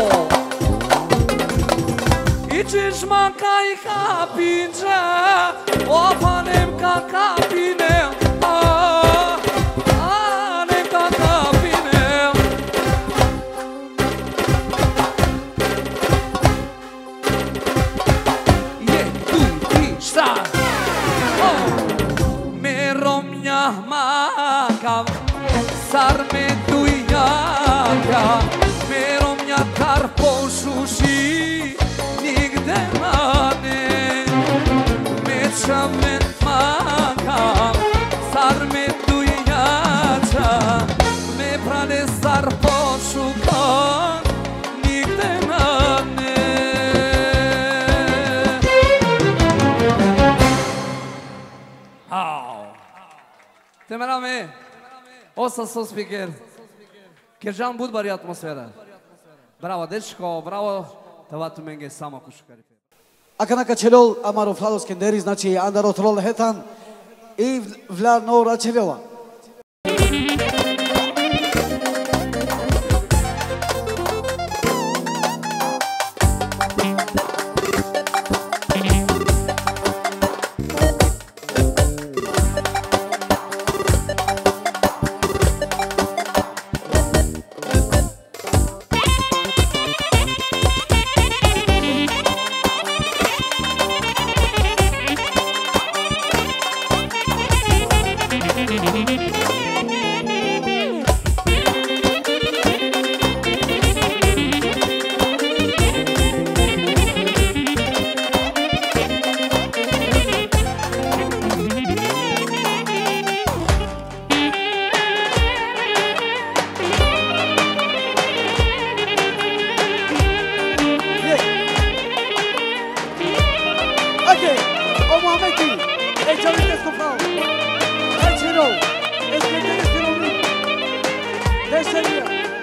I češmaka i kapinča, opanem ka kapinel, a, a nem ka kapinel. Je, tu, ti, šta? O, me romnja makav, sar me tujnjaka, me romnja kar pošuši, nigde mane. Čamen makam, sar me tujnjača, me prane sar pošuka, nigde mane. Au! Temerame, osta so speaker, Kerjan Budbari atmosfera. Bravo dečko, bravo, това tu menge samo kuškari. Аканака челел Амаро Фладос Кендери, значи Андаро Трол Хетан и Вля Нора Челела. o Mohamedi, e Chavitescu Frau, e Ciro, e Scrietenesti Români, de Seria.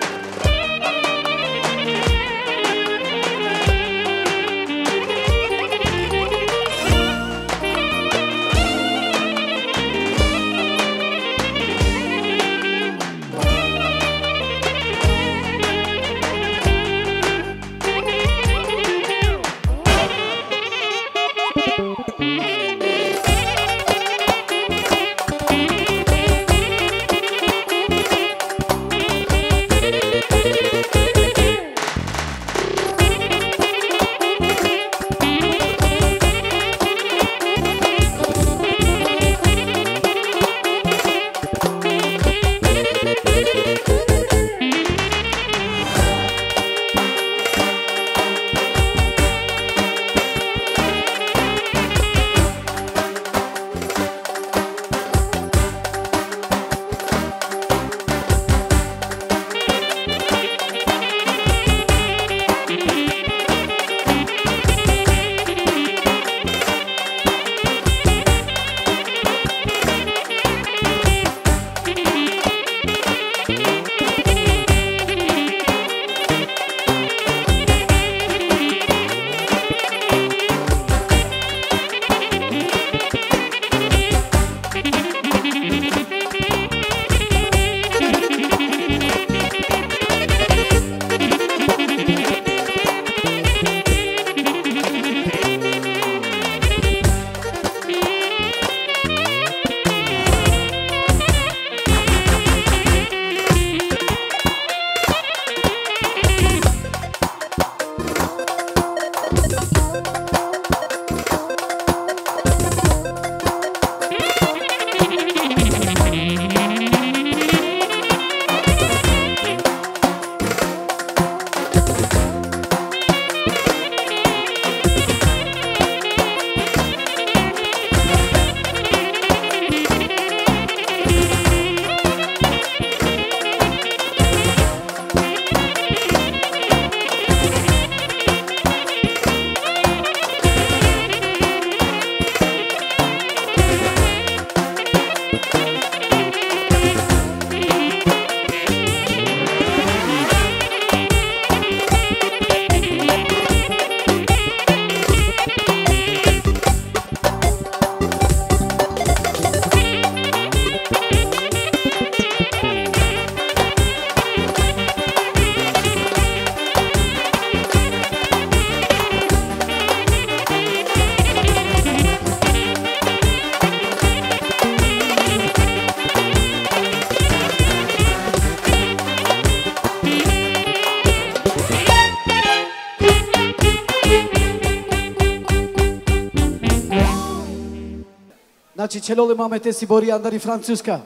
Znači, celole mamete si bori andari Francuska.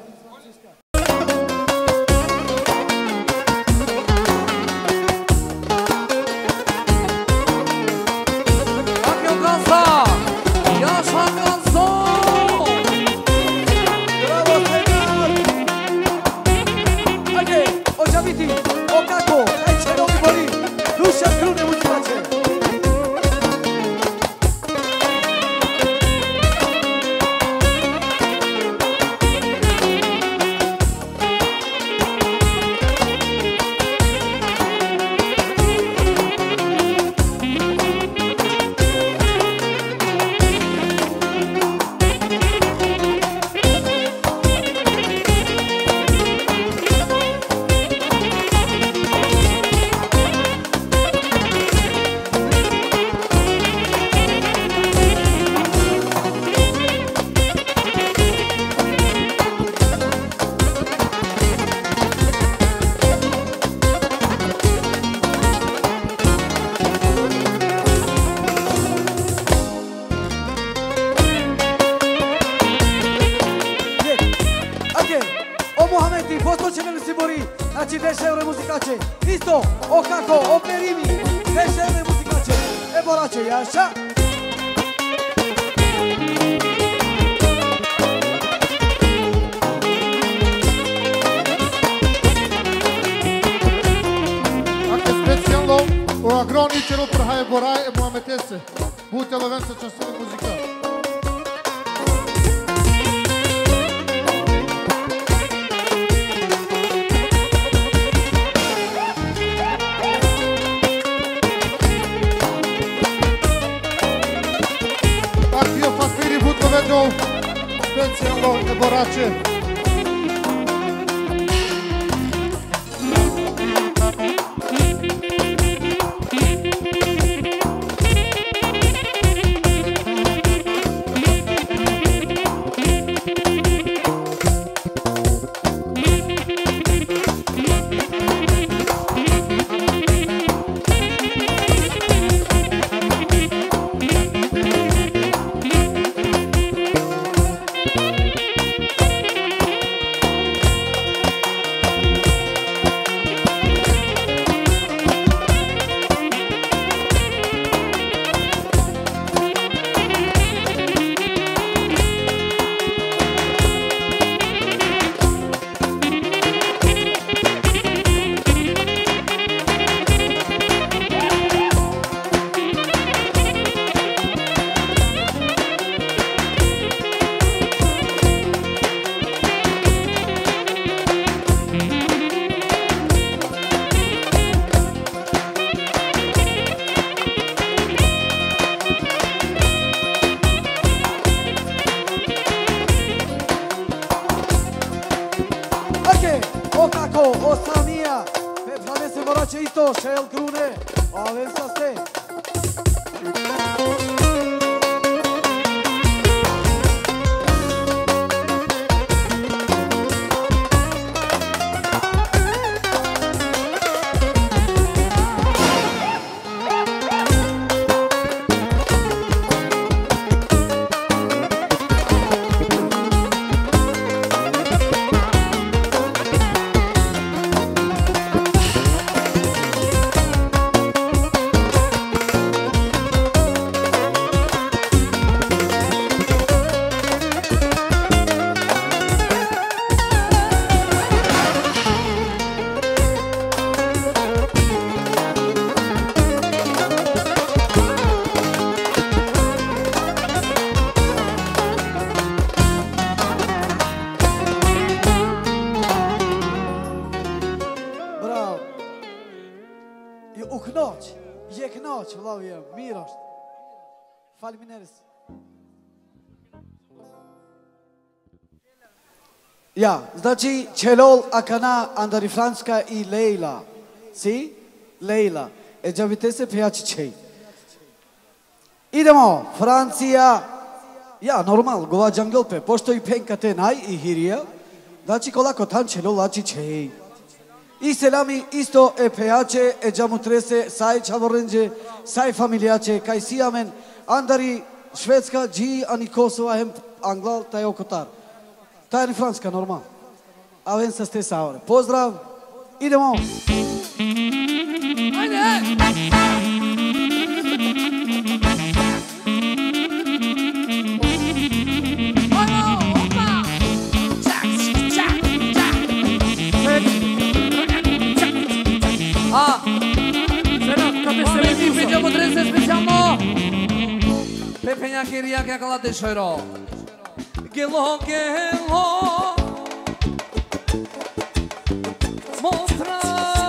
Znači deset euro muzikače, isto, o kako, o perimi, deset euro muzikače, e borače, jaša. Ако специално, о огромничеро прахае борай е Моаметесе, будете ловен sa časovna muzika. Neđo, specijalno Eborače. Ja, znači Čelol, Akana, Andari Franska i Leila. Si? Leila. E džavite se pejači čej. Idemo, Francija. Ja, normal, gova džangelpe. Pošto i penka te naj i hirija. Znači kolako tam Čelol lači čej. I selami isto e pejače, e džamu trese, saj čavorenđe, saj familjače, kaj sijamen, Andari, Švedska, dži, ani Kosova, hem Anglal, taj okotar. Ta je Franska, normal. A ven sa ste saore. Pozdrav, idemo. Ajde! Ajmo, opa! Čak, čak, čak! A! Senat, kada se Momenti, vidi vediamo trese specijalno! Pepenja kirija che calate šojro. Gelo, gelo, motra.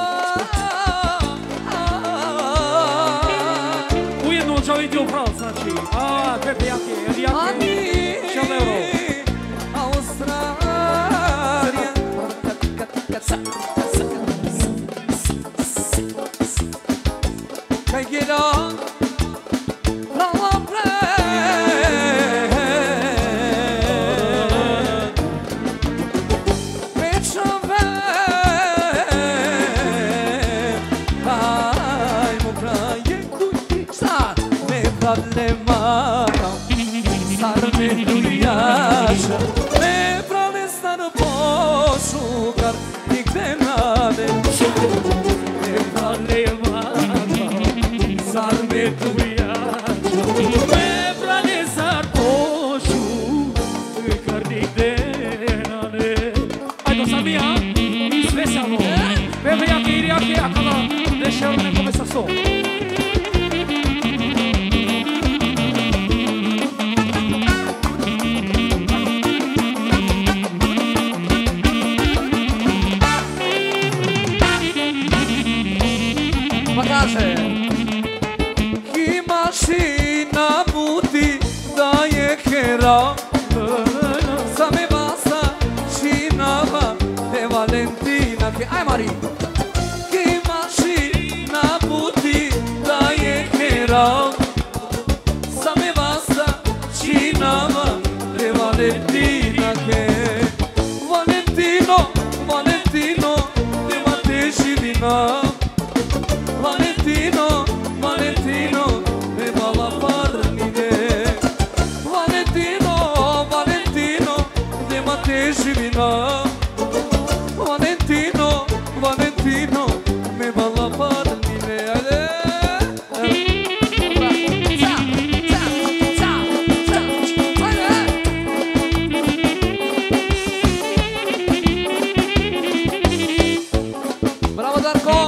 Ujedno od žali dio prav, znači. A, Pepe Jake, Jake, šel euro. Australija. Kaj gero, pravo pre. Ne maram, sarme dujaša, ne prave stano pošukar, nigde nade. Ne prave maram, sarme dujaša, ne prave sar pošukar, nigde nade. Ajde, sad mi ja, specijalno. Pepe Jake i Jake, a kada dešel nekome sa sto. Kaže Ki mašina budi da je hera Valentino Să mi basta cineva de Valentina Che ai Mari Che mașina puti da e che era Să mi basta cineva de Valentina Che Valentino, Valentino de mate și vina Valentino, Valentino de bala parnine Valentino, Valentino de mate și vina Valentino, Valentino de bala parnine Bravo Darko!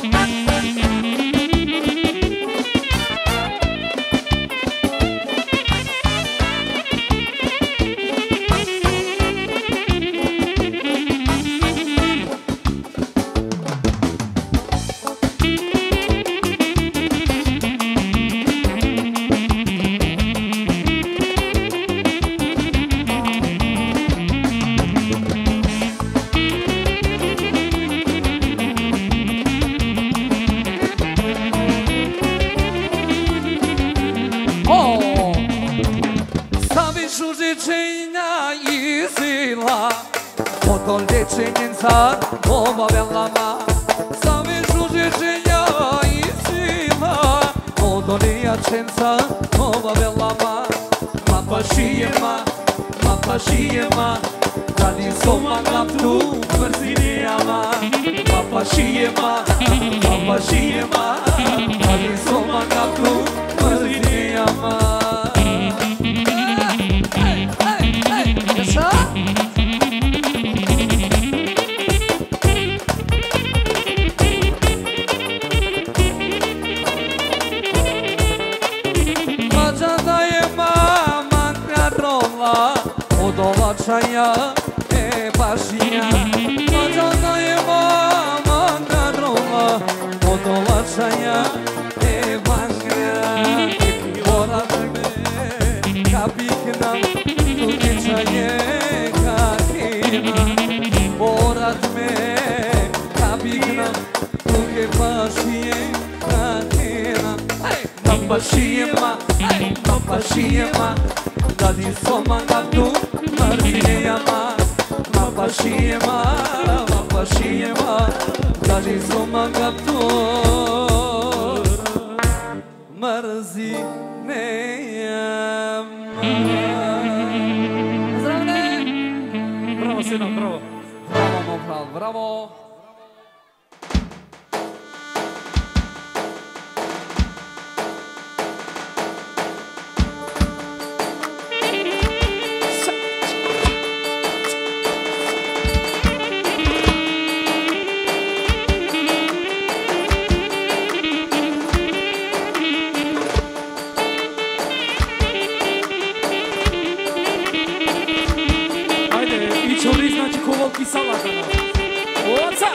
Lečenica, obavela ma Sami žužeženja i sila Odolijačenca, obavela ma Ma pašijema, ma pašijema Radi soma gaptu brzinijama Ma pašijema, ma pašijema Radi soma gaptu brzinijama Ej, ej, ej, ješa? Odolačanja e pašinja Mađana je mama kadrova Odolačanja e vangrija Orat me kapikna Tugičanje kakina Orat me kapikna Tuge pašije kakina Na pašijema, na pašijema Radi soma gaptu mrzijema Ma pašijema, ma pašijema Radi soma gaptu mrzijema Zdravne! Bravo, sino, bravo. Bravo, moj brat, bravo! Volki salakana. Oca!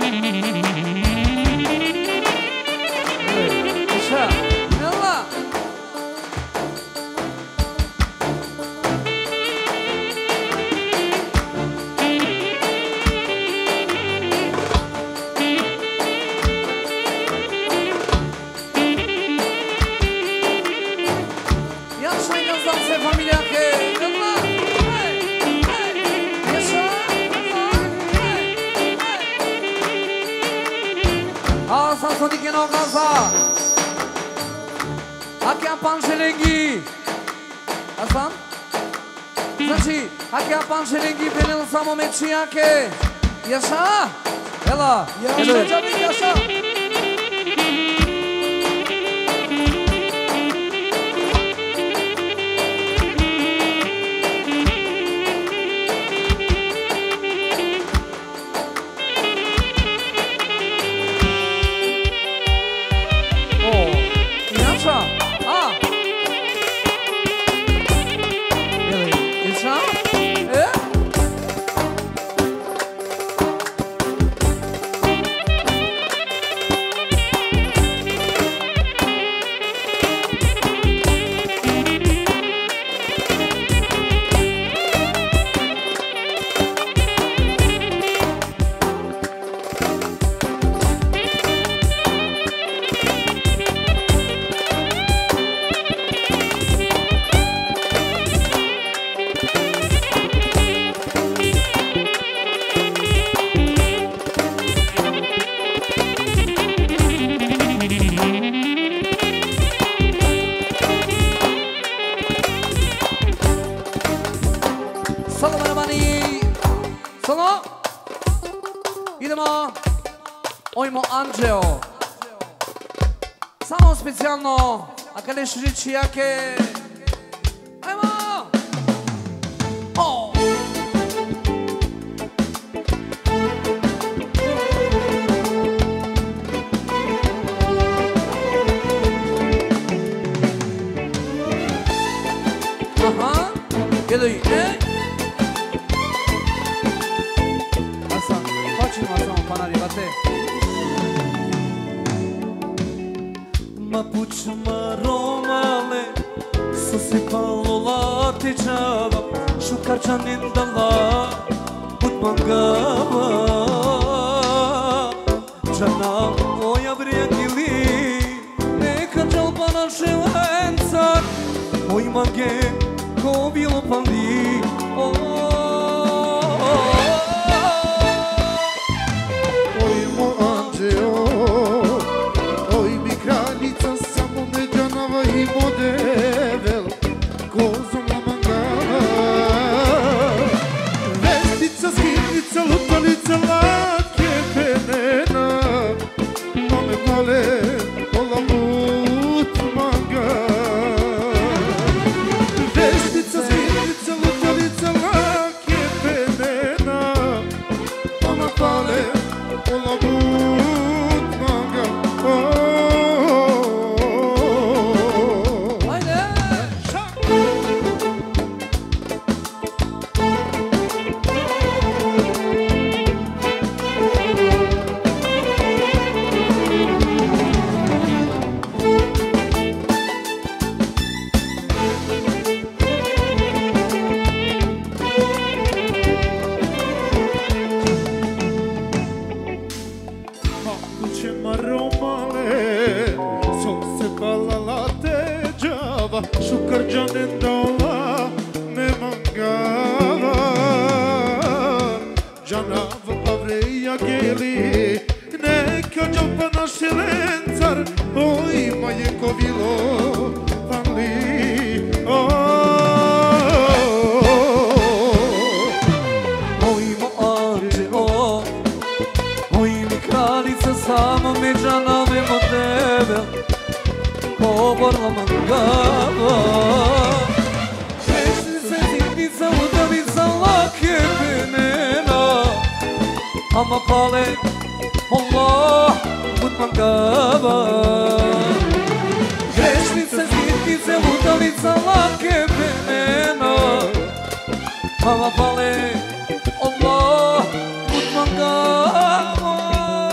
Jakie? Jasza? Ela! Jasza, Dżawid, Jasza! O, Jasza! A! Jasza? E? Angelo. Samo specjalno, a kada ćeš reći jake... Ajmo! O! Aha, gledaj, e? Hasan, počnimo samo panarivate. Ma pučma romale, sosipalo latičava, šukarčanin dala, utmangava. Čana moja vrijedili, neka čalpa naše lencar, moj mange ko bilo pali. Oj mo Anđeo, oj mi kraljica samo Međanova i modevel, kozom la mangava. Vestica, skidnica, lutalica, lake penena, mame pale, ola mut manga. Vestica, skidnica, lutalica, lake penena, mame pale, ola mut manga. Ajde! Kuće maromale, sol se balala teđava, šukarđanen dola ne mangava. Džanav avreja geli, neka džalpa naš lencar, oj majenko vilo pali. Oj mo Anđeo, oj mi kraljica sama Međana vemo tebe, ko borla mangava. Vešnica, zidnica, udavica, lake penena, ama pale, Allah, put mangava. Vešnica, zidnica, udavica, lake penena, ama pale, Allah, put mangava.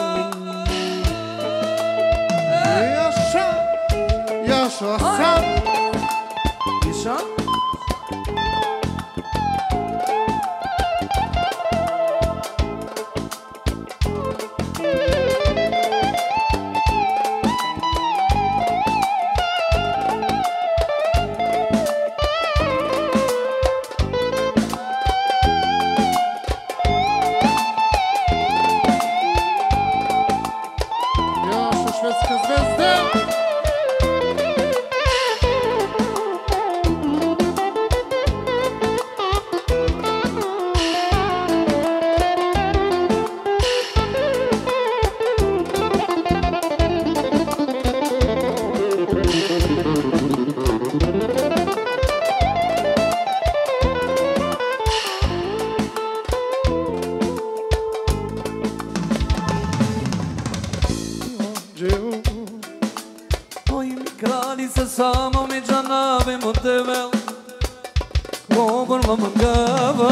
se samo mi džanavi mu tevel Govor vam gava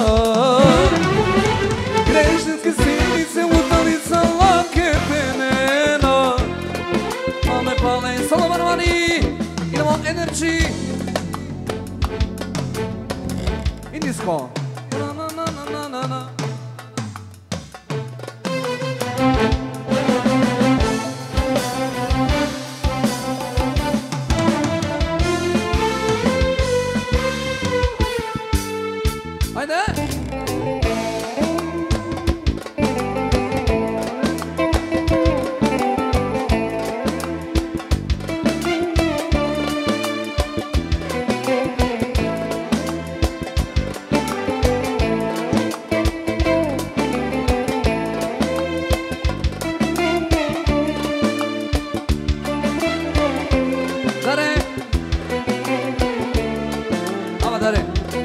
Grešničke sinice utalica lake penena Ame pale Salovan Vani Idemo Energy Indijsko Na na na na na na Ajde! Dare! Ava dare!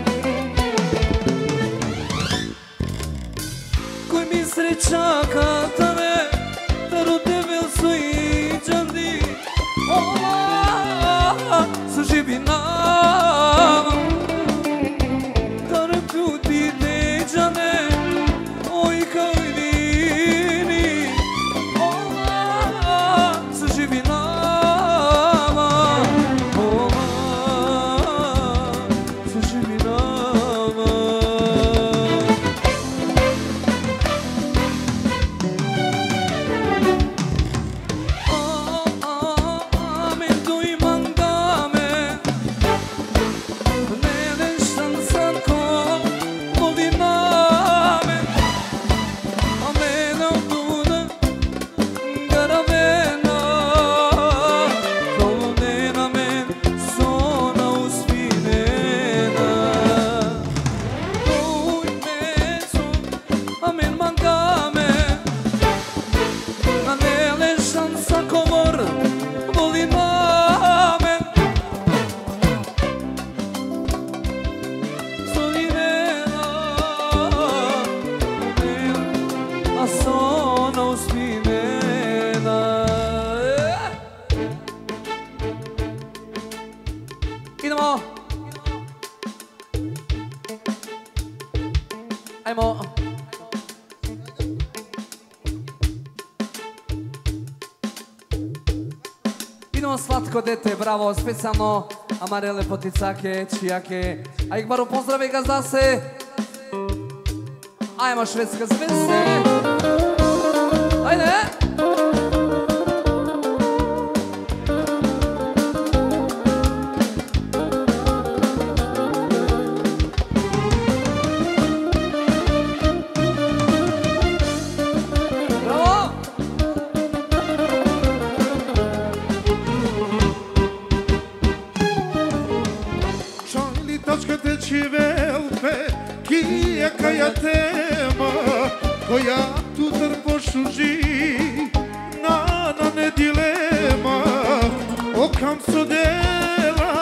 Srećaka tave, daru tebe svoji džandi Ola, su živi nama Dare puti deđane, oj kao i vini Ola, su živi nama Ola, su živi nama Idemo! Ajmo! Idemo slatko dete, bravo, specijalno Amarele poticake, čijake A ih baru pozdrave gazda se Ajmo švedska zvezde Ajde! Kaja tema koja tu trpošuži na na ne dilema okam sodela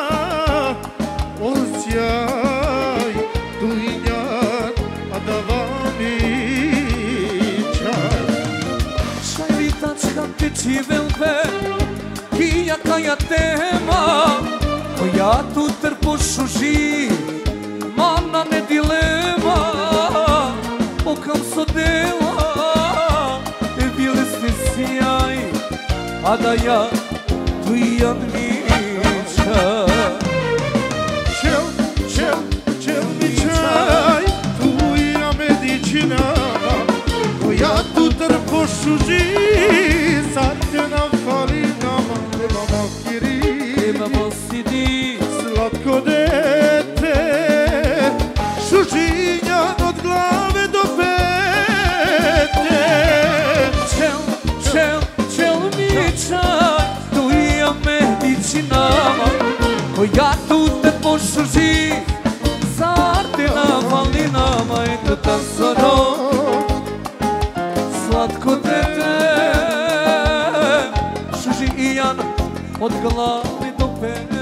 osjaj tuinjan a da vami čaj Šaj vitačka teči velbe kija kaja tema koja tu trpošuži Mana ne dilema, okam sodela, e bile ste sjaj, a da ja tujan miča. Čel, čel, čel mi čaj, tuja medičina, koja tu trpošuži, sad te nam fali nama, nemamo kiri, nemamo sidi, slatko dete. Šužinjan od glave do pete Čel, čel, čel mi čaj, tuja medicinama koja tu te pošuži, zar te navali nama i to ta soro Slatko dete, šužijan od glave do pete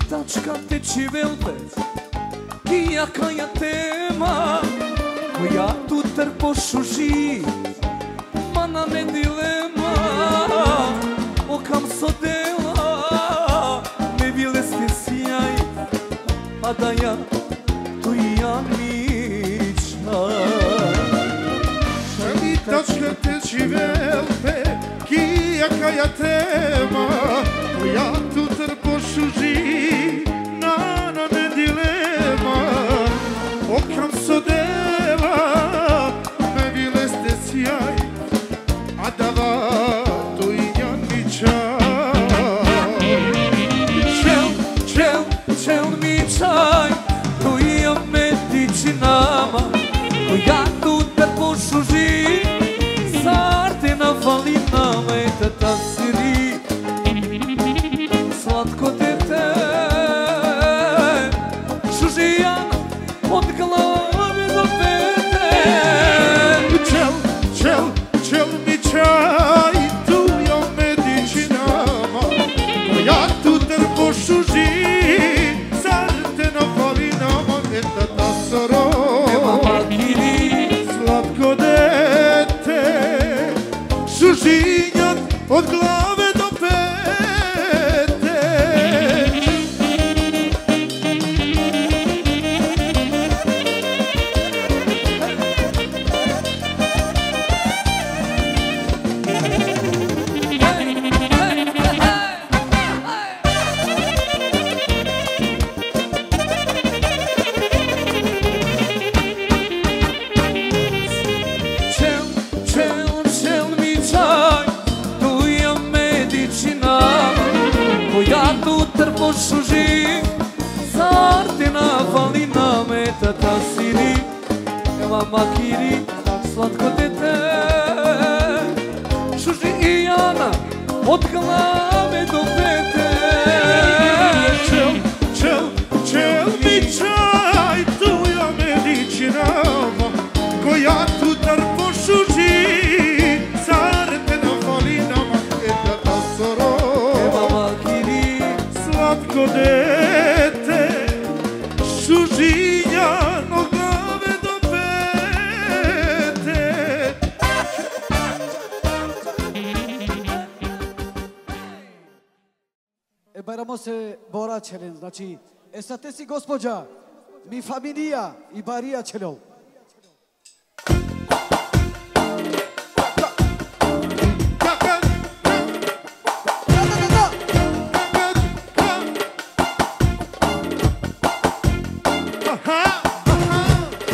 tačka te čivelte, ki jaka tema, koja tu trpošuži, mana ne dilema, okam sodela, ne bile ste sjaj, a da ja tu ja niča. Šeli tačka te čivelte, ki jaka tema, koja tu trpošuži, nana ne dilema, okam sodela, me bile ste sjaj, a da va tu ja niča. Čel, čel, čel mi čaj, tu ja medicinama, koja tu trpošuži, zar te navali na metata siri, slatko dete, šužijana od glave do pete. Čel, čel, čel mi čaj, tu ja medicinama, koja tu trpošuži, zar te navali na metata soro. Slatko dete, šužinjak od glave do pete. Čel, čel, čel mi čaj, tu ja medicinama, koja tu trpošuži, zar te navali na metata siri, ema makiri, slatko dete, šužijana od glave do pete. Čel, čel, čel mi čaj, tu ja medicinama, koja tu trpošuži, zar te navali na metata soro. Ema makiri, Slatko dete, šužinjan od glave do pete. E Bajramo se Bora Čelen, znači, e sad te si gospođa, mi familija i Barija Čelov. Kakak, Da, da, da, da! aha, aha.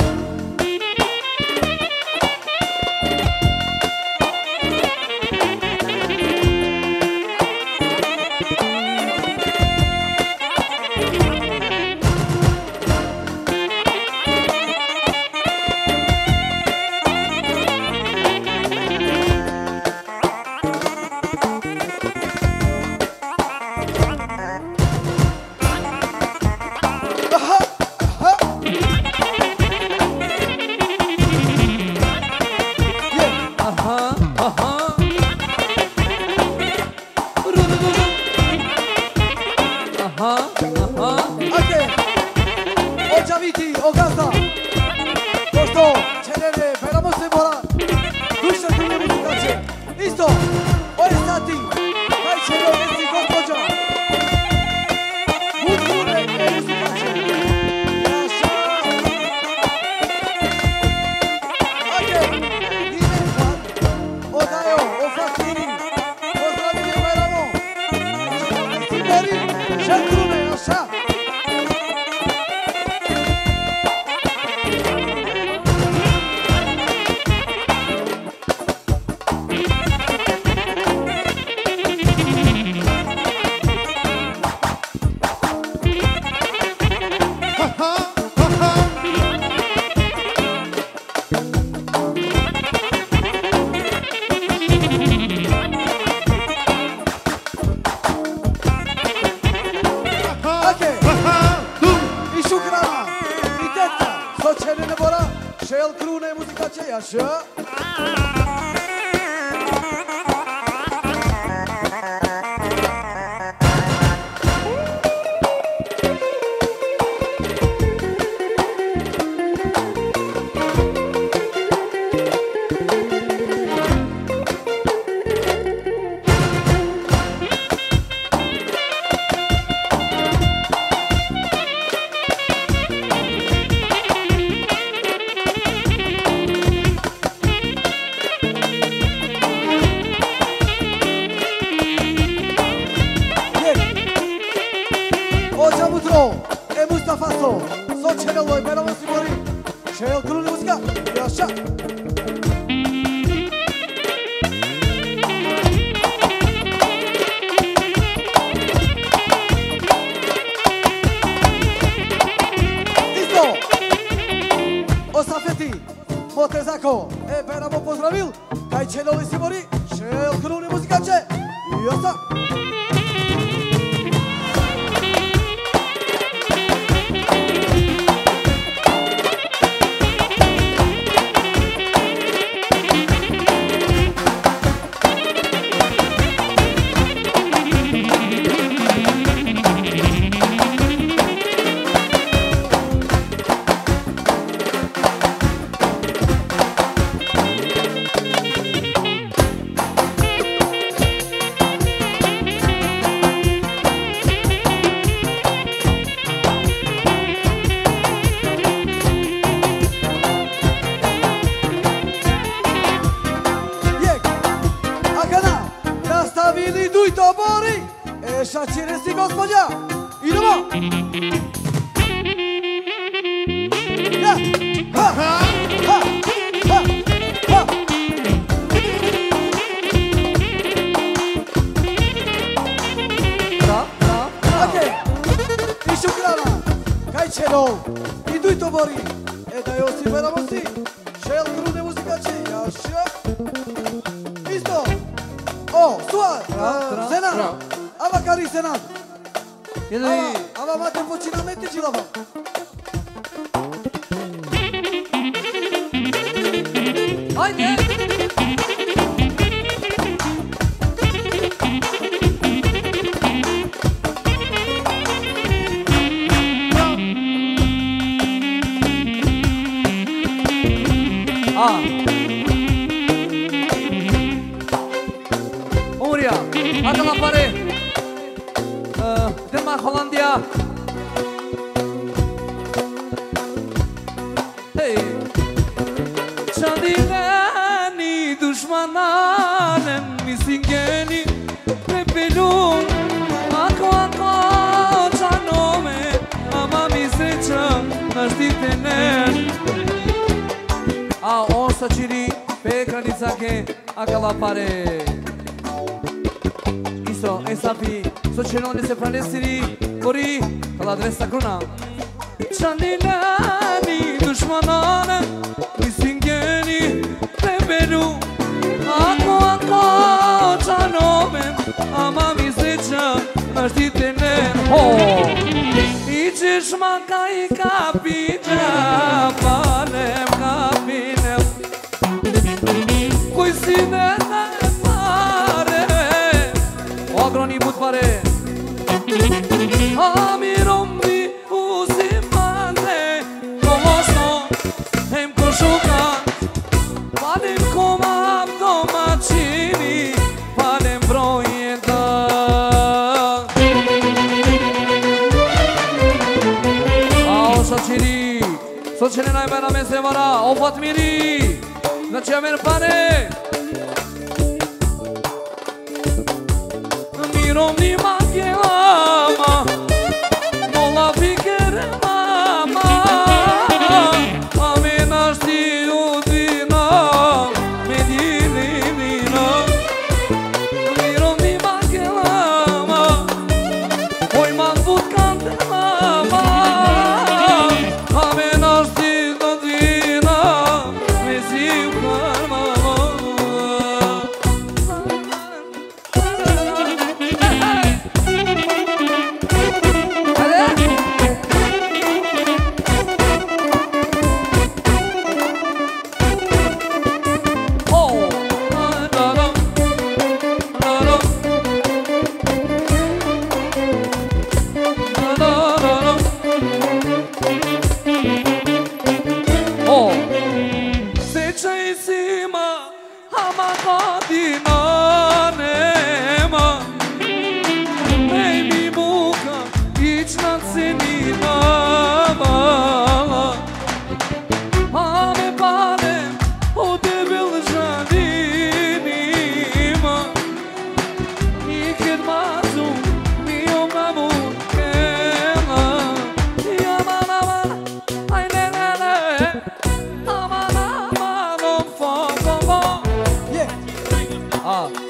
aha, aha. Ru, ru, ru, ru. Aha, aha. Ajde, ođaviti, ogazda, pošto Čelene, Bajramo se Bora, duša druge muzikače, isto, ove sati, kaj Čelov, jesi gospođa, Budhure, e muzikače, Jaša, ajde, ime sad, odajo, o fakiri, pozdravite Bajramo, jesi Bori, Šelkrune, Jaša. Šel Krune, muzika će jaša. Putro, e Mustafaso, Socello e Beramo Simori, Shell Kruni Muska, Yasha. Isto, Osafeti, Motezako, e Beramo pozdravil, kaj Čelovi Simori, Shell Kruni Musikače, Yasha. Šačiresi gospođa, idemo! Ja, ha, ha, ha, ha, ha. Da, da, da. Okej, i šukrana, kaj će do, iduj to bori, e da još si vedamo si, šel krune muzikači, jaša, isto, o, Suat, Zenan, Ava Kari Zenan, Ava, Ava mate počina meti džilava. Ajde! A. Umrija, Adela Pare, uh, Denmark, Hollandija. Hej! Çadileni düşmanlarım misingeni Pepelum Ako ako canome Ama mi sreća naš ditener A on sačiri pe granicake Akala pare Isto, esapi Sočenone se pranesiri Kori Kala dresta kruna Çadileni düşmanlarım misingeni Pepelum Ako ako canome Ama mi sreća naš ditener I ćeš maka i kapinja Panem kapinem Koji si ne ne pare Ogromni bud pare A mirom mi uzimane Pomoćno Hem košuka Padem komam domaćini Padem broj jedan A o šačiri Sočene najmena me se vara Ofat miri Znači amen pane Mirovni magjelama Mola fikere mama Ame naš ti udina Medini nina Mirovni magjelama Oj man bud kante mama Ame naš ti udina Mezi ukar mama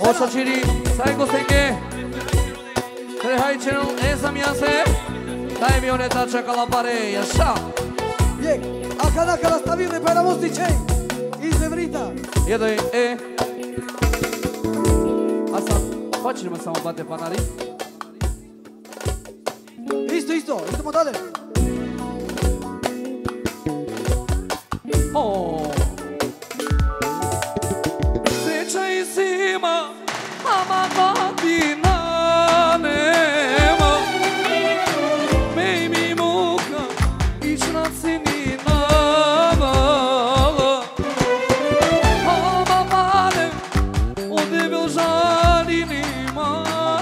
Oso Chiri, Saigo Senge, Trehaj Channel, Esa Miase, Daj mi one tača kalapare, jaša. Jek, a kada kada stavili para mostiće, iz Evrita. Jedoj, e. A sad, počnemo samo bate panari. Isto, isto, idemo dalje. Oh. Srećaj zima, ama godina nema. Mej mi muka, ić na cininama. Ama mane, ode bil žalinima.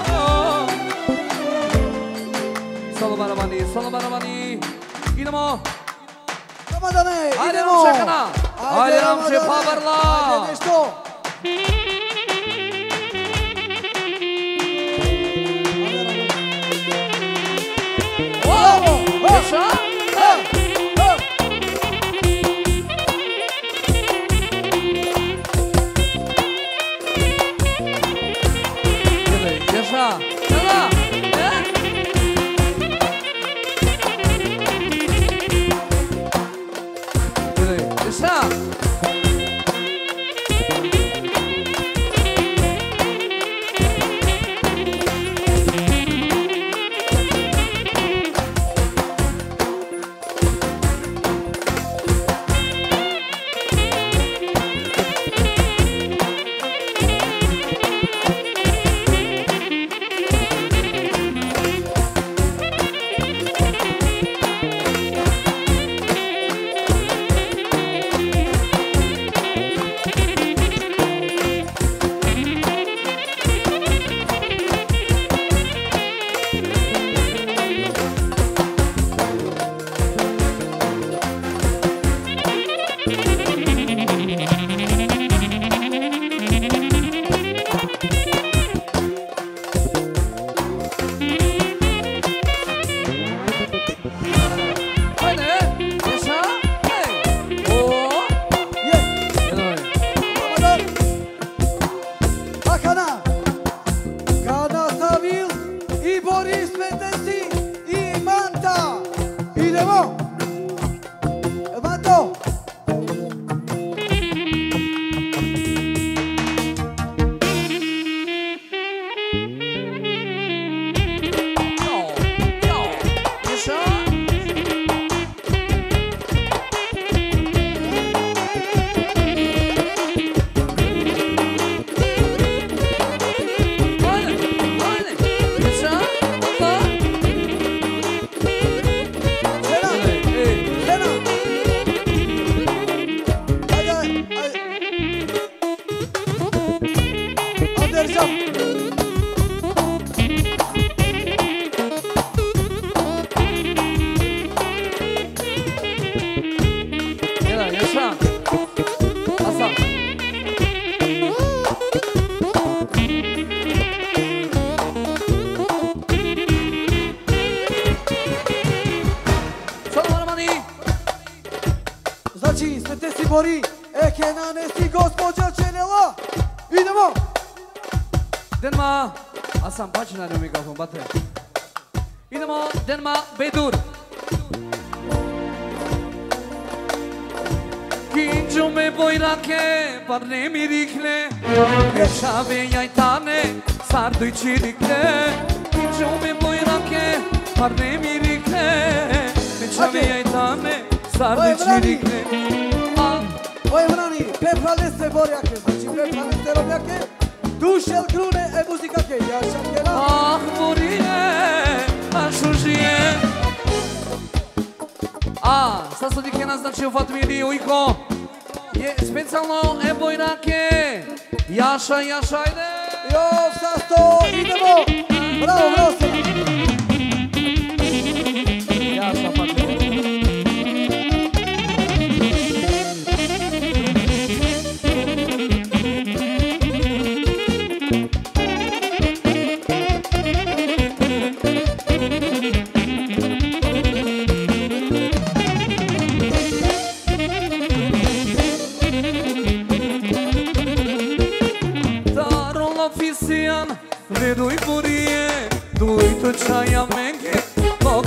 Solo baravani, solo baravani. Idemo. Ramadane, Ajde, idemo! Ramčekana! Ajde, Ramče, Pavarla! Ajde, nešto! Bravo! Ješa? Jedej, Ješa! Jela! Jedej, Ješa! Bori, ekena nesti gospođa Čenela. Idemo! Denma, a sam pačina ne mikrofon, bate. Idemo, Denma, Bedur. Kinđu me bojrake, par ne mi rikne, Rešave jajtane, sarduj čirikne. Kinđu me bojrake, par ne mi rikne, Rešave jajtane, sarduj čirikne. Oje vrani, pepale se borjake, znači pepale se robljake, dušel krune e muzikake, ja šakela. Ah, borije, a šužije. A, sad su dike naznačio Fatmiri Ujko, je specijalno e bojrake, Jaša, Jaša, ide. Jo, sasto, idemo, bravo, bravo se. Jaša, Fatmiri.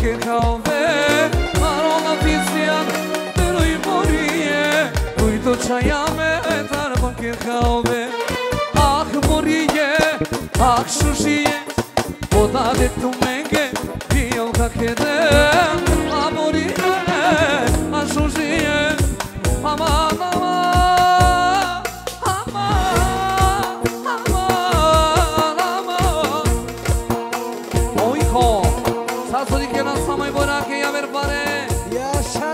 che cauve parola fizian te lui morie lui to çayame tar che cauve ah morie ah şuşiye oda de tu menge dio ka kede ah morie ah şuşiye aman aman aman aman aman oiko sasori che non sa mai buona che aver pare Yaşa.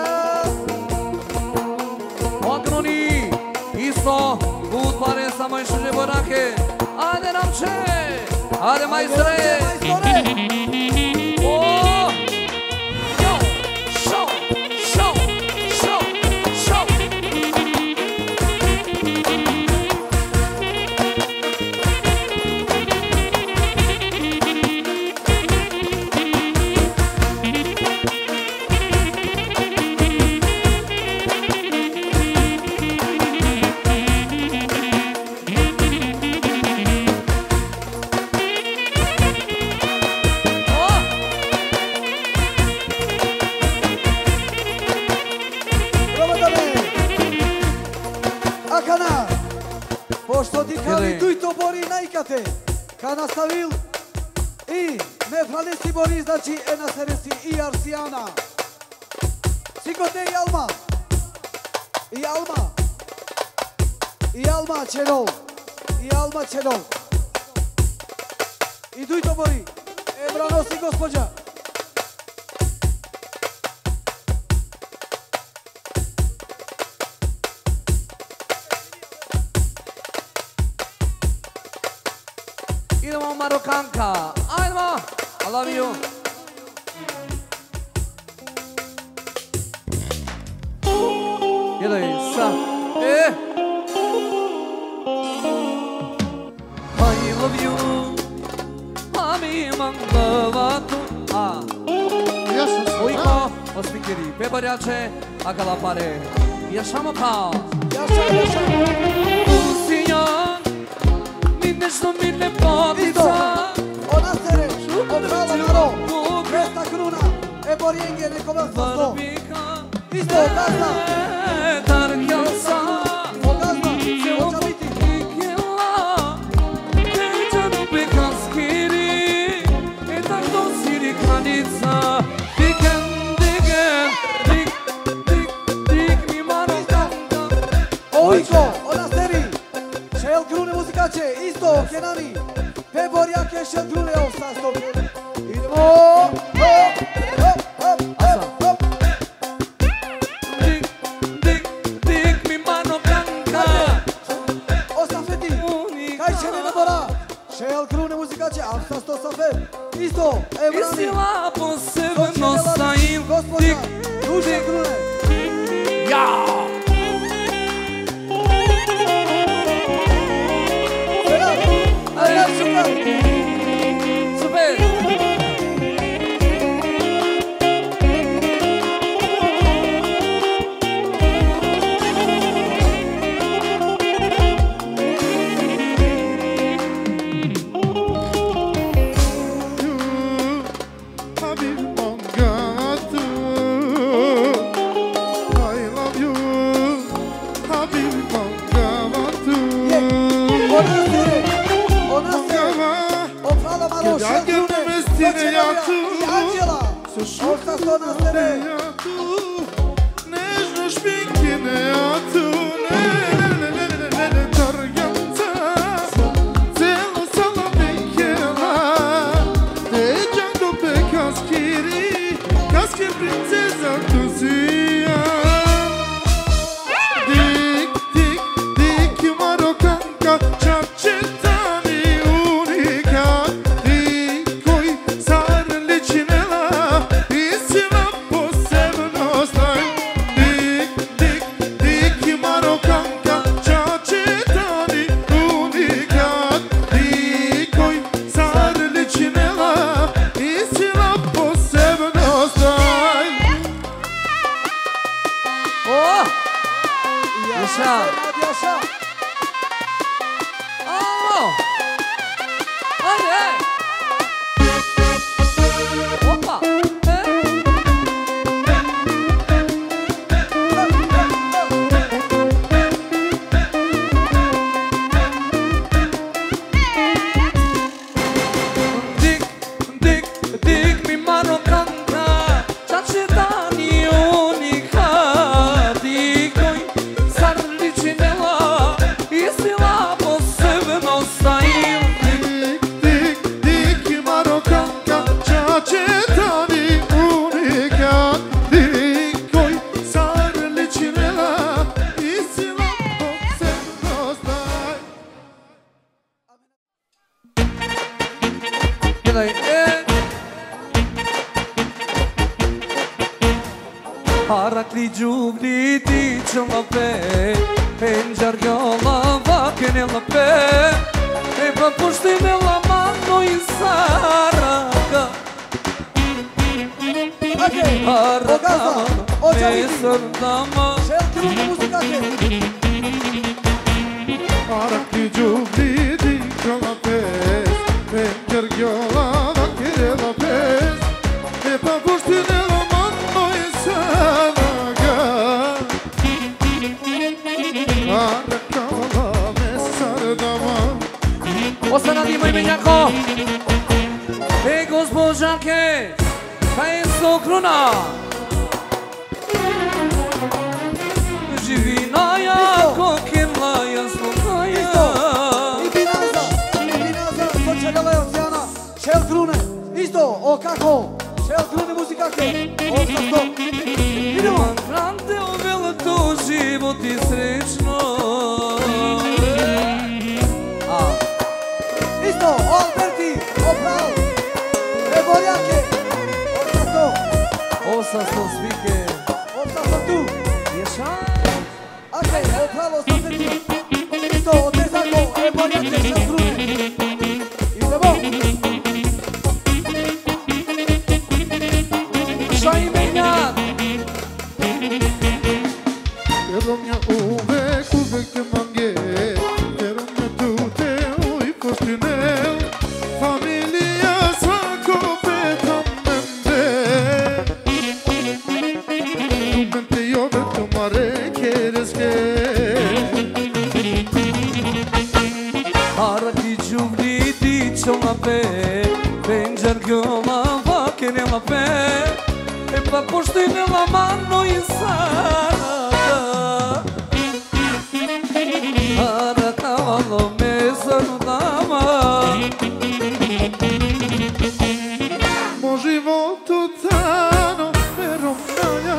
Magnoni isto gut pare sa mai shuje buona che ade namche ade maestre oh yo show show show show Bravo tome. Akana. Pošto ti kali Jeli. tuj to bori najkate. Ka nastavil i me franesi bori, znači e na seresi i Arsiana. Sikote i Alma. I Alma. I Alma Čenol. I Alma Čenol. I tuj to bori. E branosi gospođa. idemo Marokanka ajdemo I love you jedaj sa e I love you Mami mandavatu a Yaşasın. Ujko, ospikiri, pebarjače, a galapare, jašamo pa. Yaşa yaşa. Usijan, mi nešto mi ne Isto. potica. Ona sere. Obrala naro. Vesta kruna. E borjenge nekome sasto. Barbika, Isto, gazda. tarkjansa, Ogazda. Hoća biti. ikela, neđanu bekaskiri, e tako siri kranica, diken, diken, dik, dik, dik, mi Marokanka. Ojko, ona seri. Šel krune muzikače. Isto, Kenani. Pe borjake šel krune. Evo sasto. Idemo. Hop, hop, hop, hop, hop. Dik, dik, dik, mi Marokanka. Osafeti. Kaj će ne nabora. Šel krune muzikače. Al sasto safet. Isto, I Evrani. sila posebno stajim, Gospoda, dik, duže krune. ja. Selam. Ajde, super. Super. Habib Mangatu. I love you. Habib Mangatu. Ona seri. Ona seri. Mangava. Oprala malo Ja šel krune. grem mestine Doće ja Marija tu. I Anđela. Osta sto na sere. Ja tu. Nežno špinkine ja tu. Ne, ne, ne, ne, ne, ne, targanta. Celo sala bekela. Te django pe kaskiri. Kaskir princeza tu si ja. Dik, dik, dik Marokanka. Čačetani unika. Dikoj sar ličinela. I sila posebnost. Dik, dik, dik Marokanka. Čačetani unika. Dikoj sar ličinela. I sila posebnost. Oh, Yaşa. Yaşa. alo. Hadi. Hoppa. E, Arakli gjubli ti që më pe E në gjargjolla vaken e më pe E pa pushtin e la mano i saraka Araka me sërdama Shell këllë muzikate Arakli gjubli ti që më pe E në gjargjolla vaken e më pe E pa pushtin e la mano i saraka Araka me sërdama Osa na dimoj me njako E gospođanke Ka e sokruna Živinaja kokirlaja slukaja I binaza, i binaza, to čeljala je oceana Shell krune, isto, o kako Shell krune muzikake, o sa sto Idemo Mantrante uvela to život i srećno Isto, o Alberti, o Prav E Borjake O sa sto, Osa sto spike o sa sto tu Ješaj Ake, o Prav, o sa Alberti Isto, o Tezako, e Borjake, Shell krune Idemo Šaj menjak Pero mja uvek, uvek te mange Pero mja tute uj poštinel Familija svako petam mende Tumente jove tumare kereske Araki gjubli ti që më pe Pe në gjargjolla vaken e më pe E pa pushtin e la mano i saraka Araka valo me sërdama Mo životu tano pero mnaja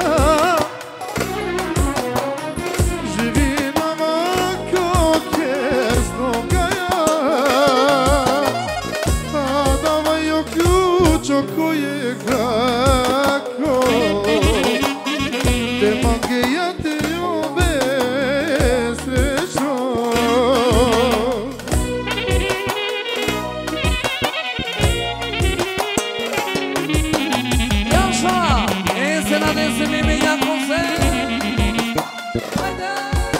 Živina mako kesno gaja A dava jo ključo koje kako Te mange ja te ove srećo Jaša, e se nadese mi me jako se Hajde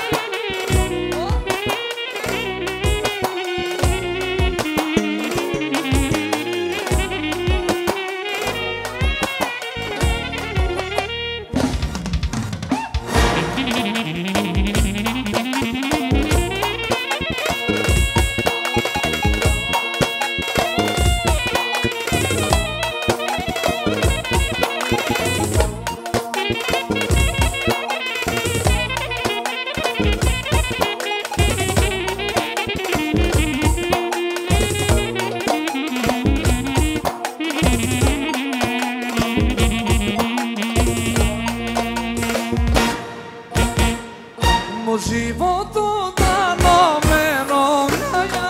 Mo životu dano meno gaja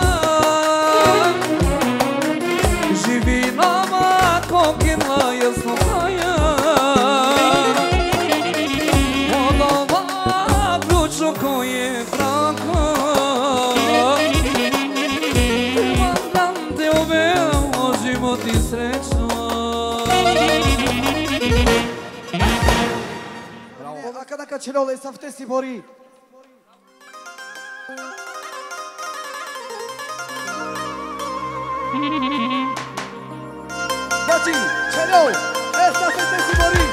Živinama kokirla je slukaja Od ova ključo koje prako Mantrante uvela život i srećno Ovaka naka čeljala je sav te si bori Znači, čeljol, e sav te si bori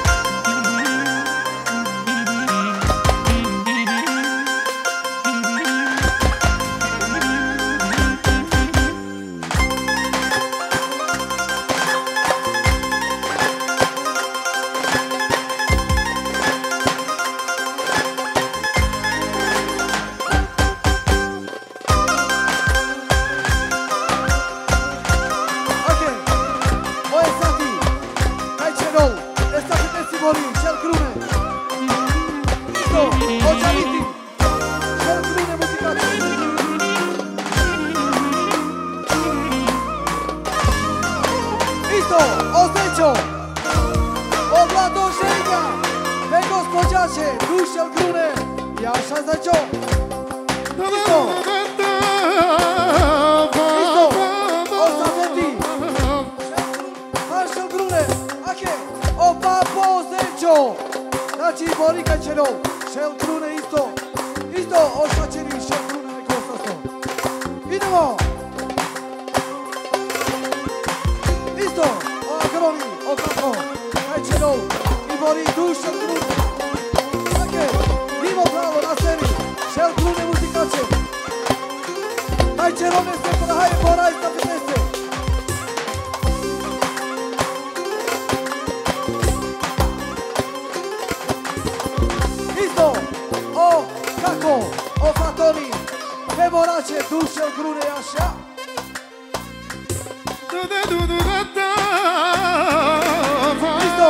Oje sati, kaj čeljol, e Ociace, dușel grune, e așa zăcio. Isto, isto, o să vedi. Hașel grune, ake, o papo zecio. Znači, Borika Čerov, šel grune isto. Isto, o šačeri, šel grune, neko sasto. Idemo. Isto, o agroni, o kako, kaj Čerov, i Bori dušel grune. Ake, nimo pravo na sceni, šel grune muzikače. Kaj Čerov ne se prahaje, Bora i stafeteste. O kako, o fatoni, Femorace, dușel grune așa. Isto.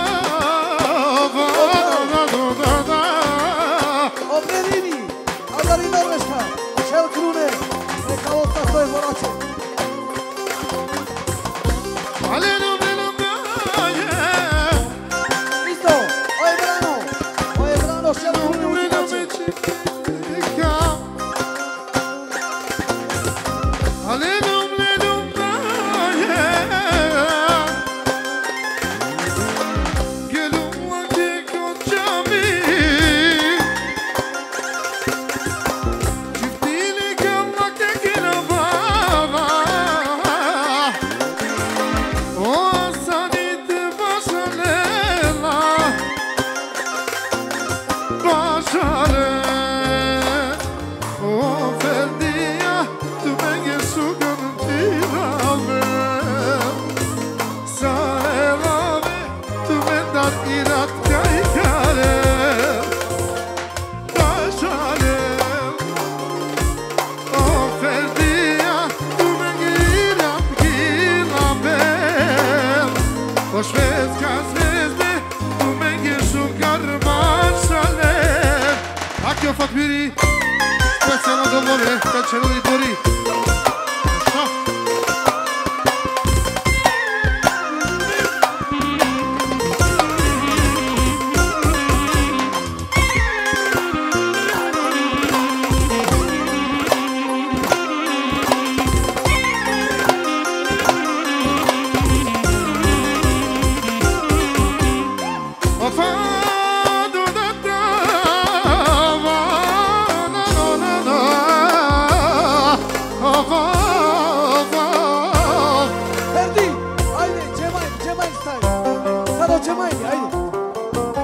O predini, Adari Norveșca, šel grune, neka osta stoje Femorace. Isto, o je brano, o je brano, šel grune muzikače. Fatmiri, specijalno domove, Kačerov i Bori.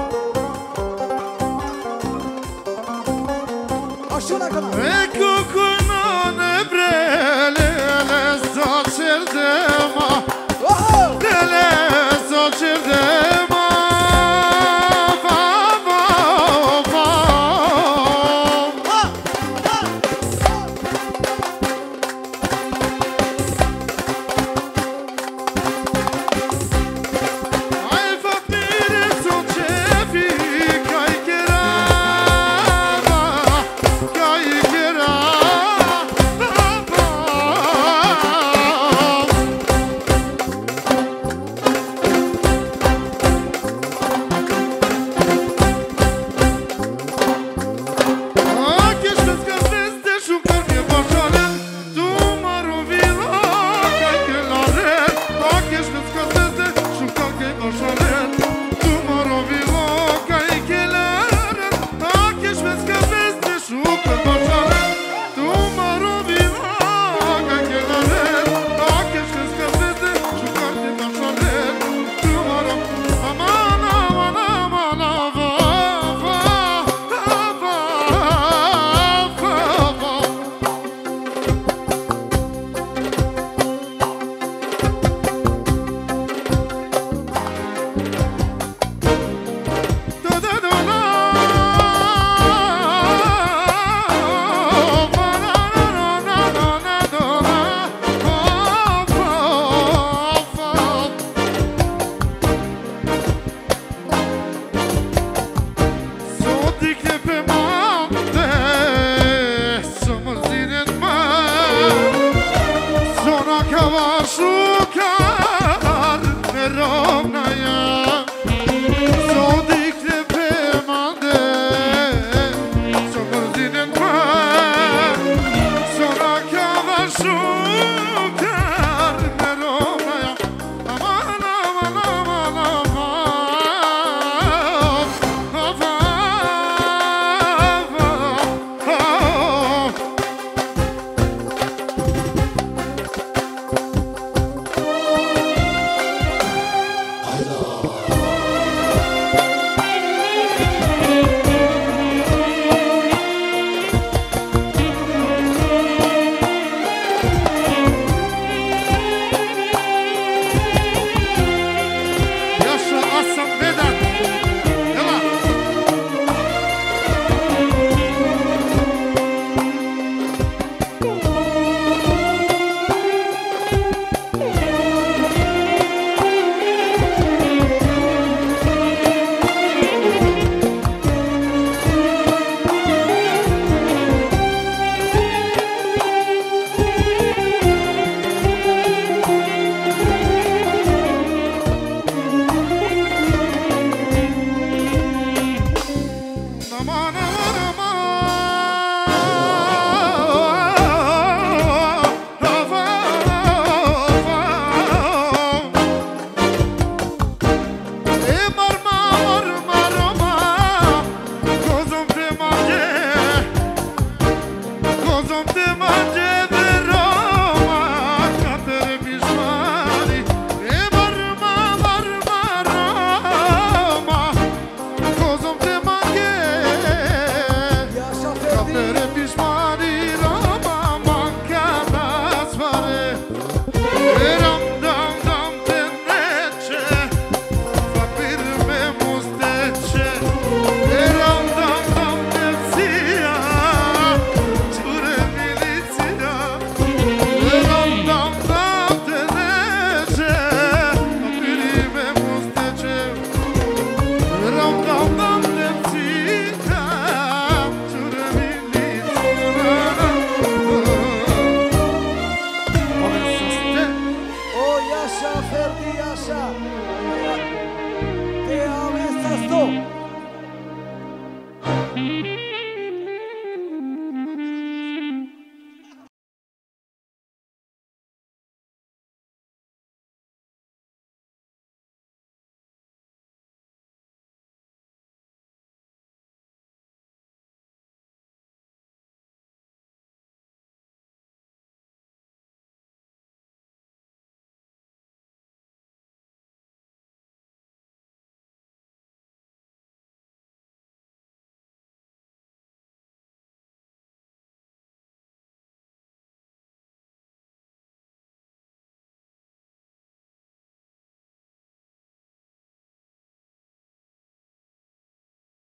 Așa una canal. Ecco